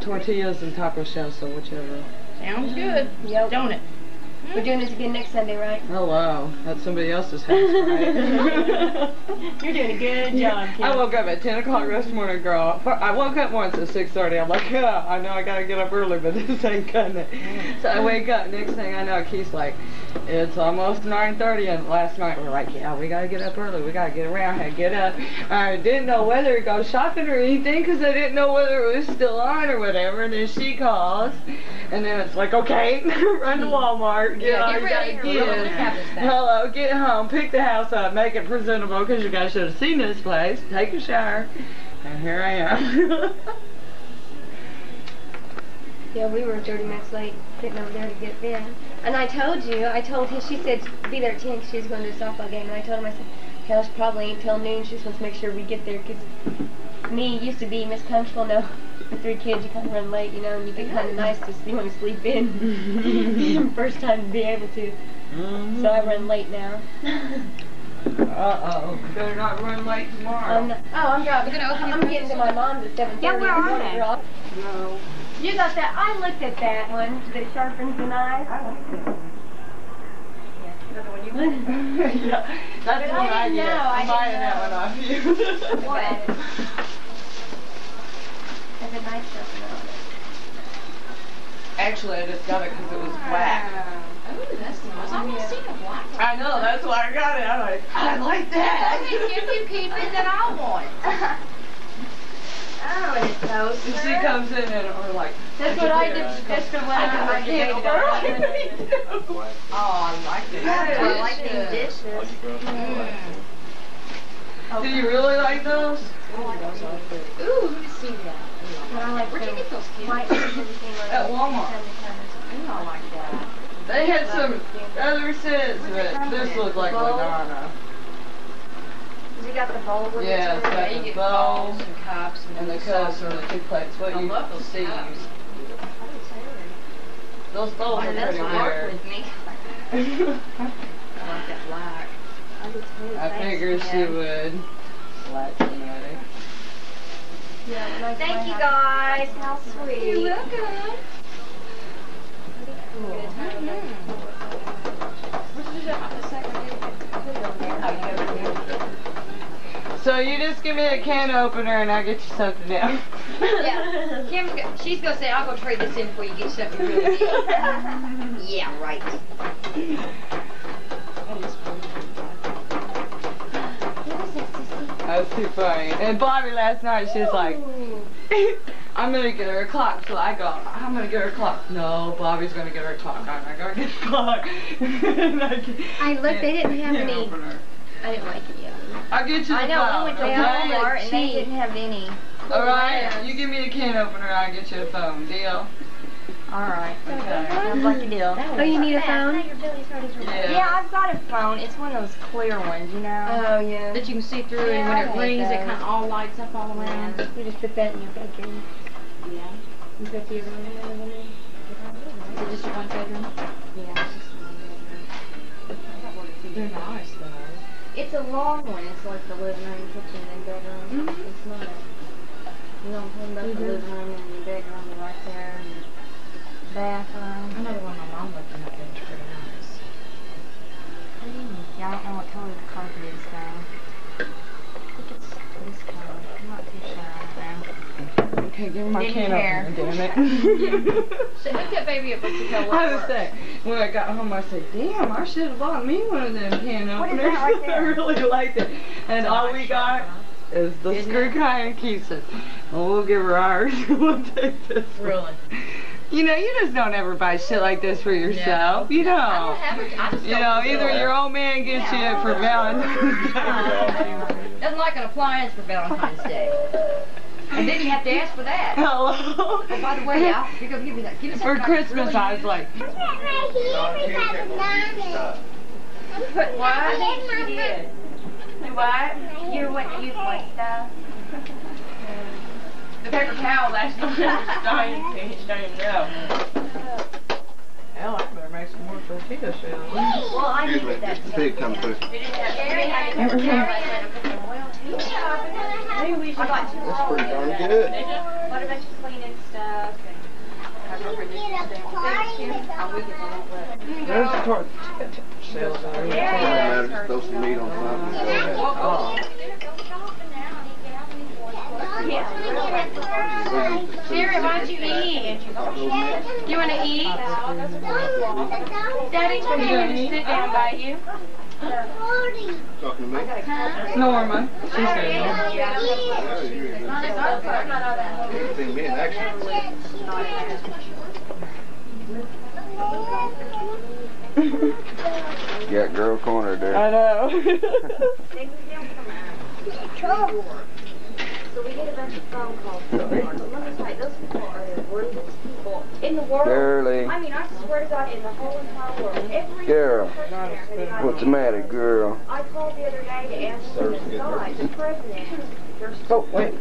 H: got tortillas and taco shells, so whichever.
L: Sounds good.
A: Yep.
L: Don't it?
A: We're doing this again next Sunday, right?
H: Hello. That's somebody else's house, right?
A: You're doing a good job, Kim.
H: I woke up at 10 o'clock this morning, girl. I woke up once at 6:30. I'm like, yeah, I know I gotta get up early, but this ain't cutting it. So I wake up, next thing I know, Keith's like, it's almost 9:30, and last night we're like, yeah, we gotta get up early. We gotta get around here, get up. I didn't know whether to go shopping or anything, because I didn't know whether it was still on or whatever, and then she calls, and then it's like, okay, run to Walmart, get all you gotta get. Hello, get home, pick the house up, make it presentable, because you guys should have seen this place, take a shower, and here I am.
A: Yeah, we were 30 minutes late getting over there to get Ben. And I told him, she said be there at 10 because she was going to a softball game. And I told him, I said, hell, she probably ain't till noon. She just wants to make sure we get there because me used to be Miss Punchful. No, with 3 kids, you kind of run late, you know, and you get kind of nice to you want to sleep in. First time to be able to. So I run late now.
H: Uh-oh. Better not run late tomorrow.
A: I'm driving. I'm getting to my mom's at 7:30.
L: Yeah, where are they?
H: No.
A: You got that? I looked at that one that sharpens the knife. I like that one. Yeah, that's the one you want.
H: Yeah, that's the one I get. I'm buying that one off you.
A: What? There's a knife sharpener on it.
H: Actually, I just got it because it was black.
L: Oh, that's nice. I've never seen a black one.
H: I know, that's why I got it. I'm like, I like that.
L: If you keep it, then I want it.
A: Oh, and it's toast.
H: And she comes in and we're like,
A: that's what I did. That's the one I did.
L: Oh, I like it.
A: I like these dishes.
H: Do you really like those?
L: Ooh, let me see that.
A: But I like
L: Where'd you get those, Kim?
H: At Walmart.
L: I like that.
H: They had some other sets, but this looked like Madonna.
A: You got the bowl with
H: yeah, it's got
L: you
H: the
L: get
H: bowl
L: bowls and cups
H: and the cups and the 2 plates. What
L: I
H: you
L: love those
H: see.
L: cups.
H: Those bowls are pretty
L: work
H: weird.
L: with me. I like that black.
H: I figured she would like somebody.
A: Yeah, thank you guys. How sweet.
L: You're welcome.
H: So you just give me a can opener and I'll get you something else.
L: Yeah. Kim, she's going to say, I'll go trade this in before you get something really good. Yeah, right.
H: That's too funny. And Bobby last night, she was like, I'm going to get her a clock. So I go, I'm going to get her a clock. No, Bobby's going to get her a clock. I'm not going to get a clock.
A: I looked, they didn't have any. I didn't like it yet.
H: I'll get you the
A: I know,
H: phone,
A: we went to
H: okay?
A: Walmart and they didn't have any.
H: Alright, you give me a can opener, I'll get you a phone. Deal?
A: Alright.
H: Okay.
A: Sounds like a deal. Oh, you need a phone?
H: Yeah.
A: I've got a phone. It's one of those clear ones, you know? Oh, yeah.
L: That you can see through and when it rings, it kind of all lights up all around.
A: Yeah. You just put that in your bedroom.
L: Yeah.
A: You put the other one in the room.
L: Is it just a 1 bedroom?
A: Yeah, it's just a 1 bedroom.
L: They're nice, though.
A: It's a long one. It's like the living room, kitchen, and bedroom. It's not a, you know what I'm talking about? The living room and the bedroom right there, and the bathroom.
L: Another one my mom looked at that was pretty nice.
A: Yeah, I don't know what color the carpet is though. I think it's this color. I'm not too sure on that.
H: Okay, give me my can opener, damn it.
L: So hook that baby up and see how
H: I was saying, when I got home, I said, damn, I should have bought me one of them can openers.
A: Right there?
H: I really liked it. And all we got is the screw kind keeps it. Well, we'll give her ours. We'll take this one.
L: Really?
H: You know, you just don't ever buy shit like this for yourself. No. You don't.
L: I don't have it. I just
H: you know, either your old man gets you it for Valentine's Day.
L: Doesn't like an appliance for Valentine's Day. And then you have to ask for that.
H: Hello.
L: Oh, by the way, you're going to give me that. Give me
H: for Christmas, really I was like.
A: What? She did. What? You what stuff?
L: The paper towel last night was dying. She don't even know.
H: Hell, I better make some more tortilla shells.
A: Well, I needed that.
K: The pig come through.
A: That's pretty darn good.
P: a bunch of cleaning stuff and cover for this and how we get on that.
H: There's the car sales.
I: They're supposed to meet on Sunday.
P: Sherry, why don't you eat? You want to eat? Daddy's going to sit down by you.
I: Talking to me?
H: Norma. She said
I: You've seen me in action. You got girl cornered there.
H: I know.
P: So we get a bunch of phone calls. Let me tell you, those people are the rudest people in the world.
I: Girlie.
P: I mean, I swear to God, in the whole entire world. Every
I: Girl.
P: person
I: What's the matter, girl?
P: I called the other day to ask for this guy, the president.
H: Oh, wait.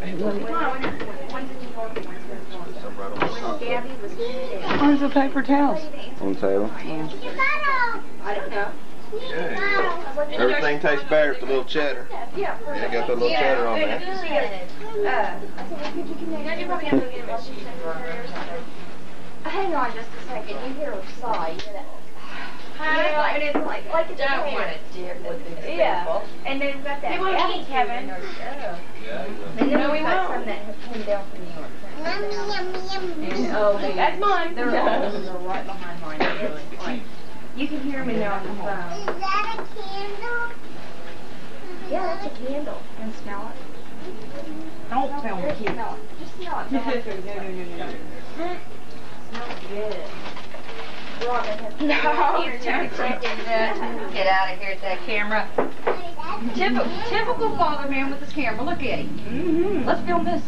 P: Gabby was
H: Where's the paper towels?
I: On the table.
P: I don't know.
I: Everything tastes better with a little cheddar.
P: Yeah,
I: Yeah, got that little cheddar on there.
P: I said, could you connect? You probably have to get a machine or something. Hang on just a second. You hear her sigh. You know, and it's like it's don't want to deal with these people. Yeah, and they've got that. They want to eat, Kevin. And then we've got some that have come down from New York. Oh, that's mine. They're right behind mine. You can hear me now on the phone. Is that a candle? Yeah, that's a candle. And smell it. Don't tell me. Just smell it. Just smell it. Smells good. No, get out of here with that camera. Typical father man with his camera. Look at him. Let's film this.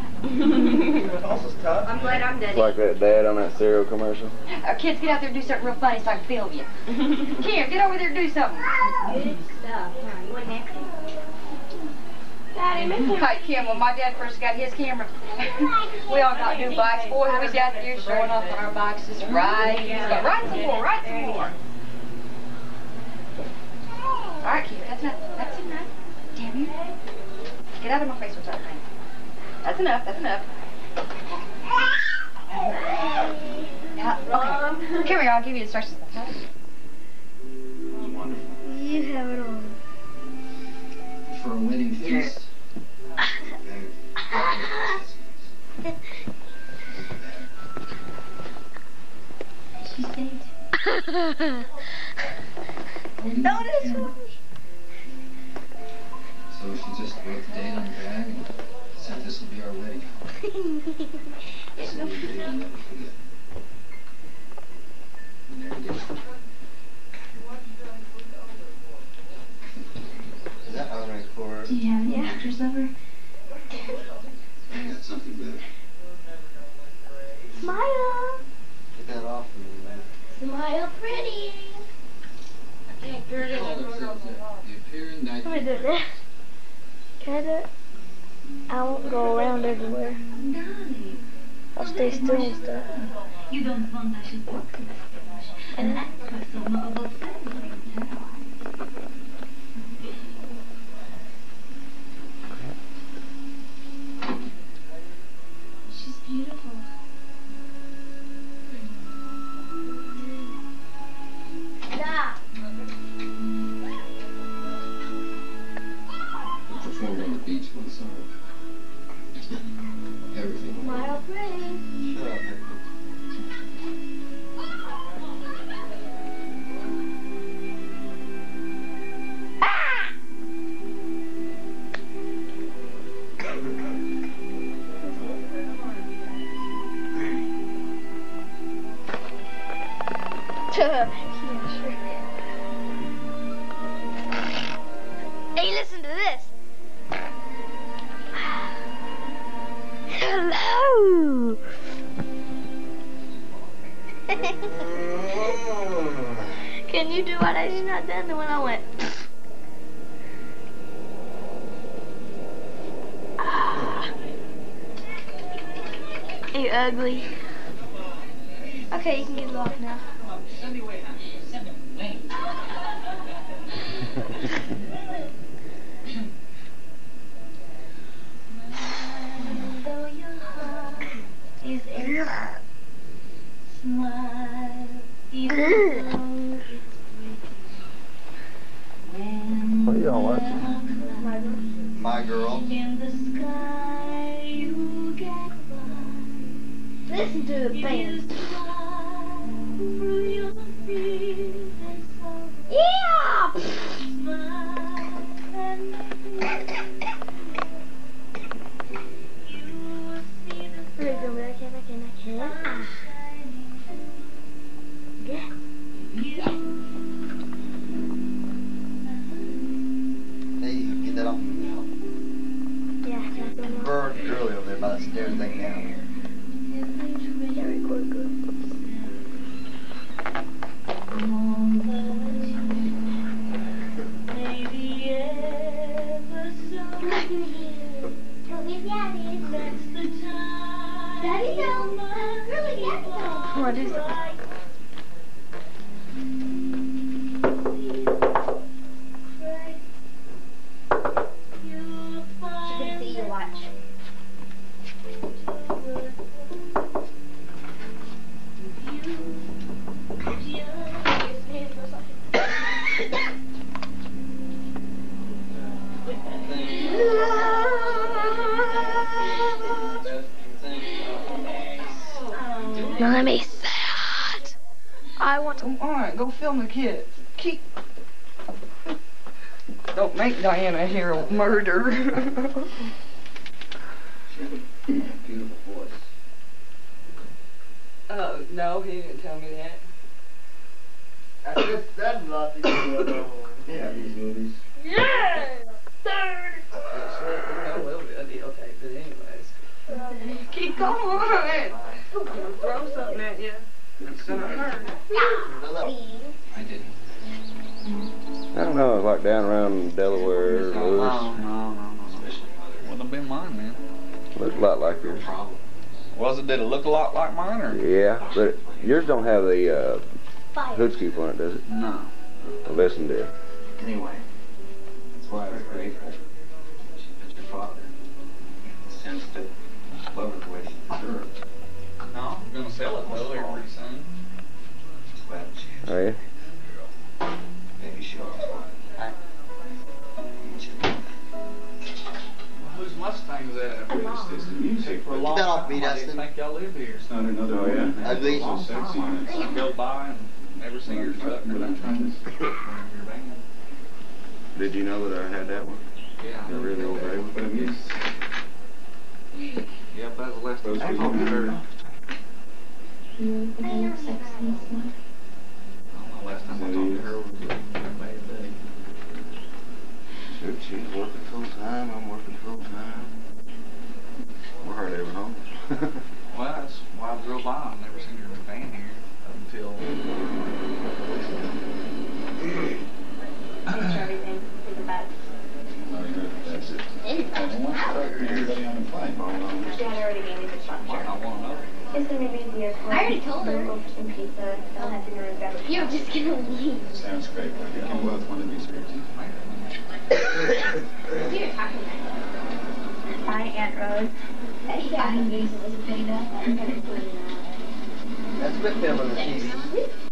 P: I'm glad I'm done.
I: It's like that dad on that cereal commercial.
P: Kids, get out there and do something real funny so I can film you. Kim, get over there and do something. Good stuff. You want next? Daddy, hi, Kim. When my dad first got his camera, we all got new bikes. Boy, we was out there showing off on our bikes. Just ride. Ride some more. Ride some more. All right, Kim. That's enough. That's enough. Damn you. Get out of my face with that thing. That's enough. That's enough. Okay. Come here. I'll give you instructions.
L: You have it on.
J: For a wedding feast.
L: She stayed.
J: No, this one. So she just wrote the date on the bag and said this will be our wedding. So we did and never forget. And there it is.
I: Is that on record?
L: Do you have any pictures of her?
J: I got something better.
L: Smile.
I: Get that off of me, man.
L: Smile pretty.
J: The appearing night.
L: Let me do this. Can I do it? I won't go around everywhere. I'll stay still and stuff.
P: She's beautiful.
L: Stop.
J: We performed on the beach one summer. Everything.
L: Smile pretty.
I: Shut up, Hector.
L: Hey, listen to this. Hello. Can you do what I did not done when I went? You ugly. Okay, you can get it off now.
T: My girl.
L: Listen to the band. Yeah!
T: Hey, get that off me now. Bird early over there by the stairs thing down.
L: Yeah, record good. Daddy, no. Really, Daddy, no. Come on, do something. She can see you, watch. Let me say it. I want to.
H: Alright, go film the kids. Keep. Don't make Diana hear murder.
T: Beautiful voice.
H: Oh, no, he didn't tell me that.
T: I just said nothing. Yeah, these movies.
L: Yeah! Third!
H: We'll videotape it anyways. Keep going. I'm gonna throw something at you. It's gonna hurt.
T: I didn't.
I: I don't know, like down around Delaware, Lewis.
U: No. Wouldn't have been mine, man.
I: Looked a lot like yours.
U: Was it? Did it look a lot like mine, or?
I: Yeah, but yours don't have the hood scoop on it, does it?
U: No.
I: Well, listen to it.
T: Anyway, that's why I was grateful that she met your father. In the sense that I love her the way she deserves.
U: No, I'm gonna sell it though here pretty soon.
T: Glad she has.
I: Oh, yeah?
T: Baby show.
U: Whose Mustang is that?
J: It's the music.
U: For a long
T: Get that off
U: time,
T: me,
U: I didn't
T: Dustin.
U: think y'all lived here.
J: It's not another one.
T: Ugly.
J: So sexy.
U: I go by and never see your truck or that truck. Your van.
I: Did you know that I had that one?
U: Yeah.
I: The really old baby.
J: But I mean,
U: Yep, that was the last
J: those
U: time I
J: people
U: heard.
J: are
U: Last time I talked to her was a bad day.
I: Shoot, she's working full time, I'm working full time. We're hardly ever home.
U: Well, that's why I drove by. I've never seen her in the van here until.
L: everything. Think about it.
J: That's it. I don't want to start everybody on the plane.
L: Dad already gave me the sponsor.
U: I want to know.
L: It's gonna be easier. I already told her. Go for some pizza. They'll have dinner in bed. You're just gonna leave.
J: Sounds great. I think you both want to be served.
L: Who you're talking about? Hi, Aunt Rose. I engaged Elizabeth. I'm gonna put it
T: That's with them on the TV.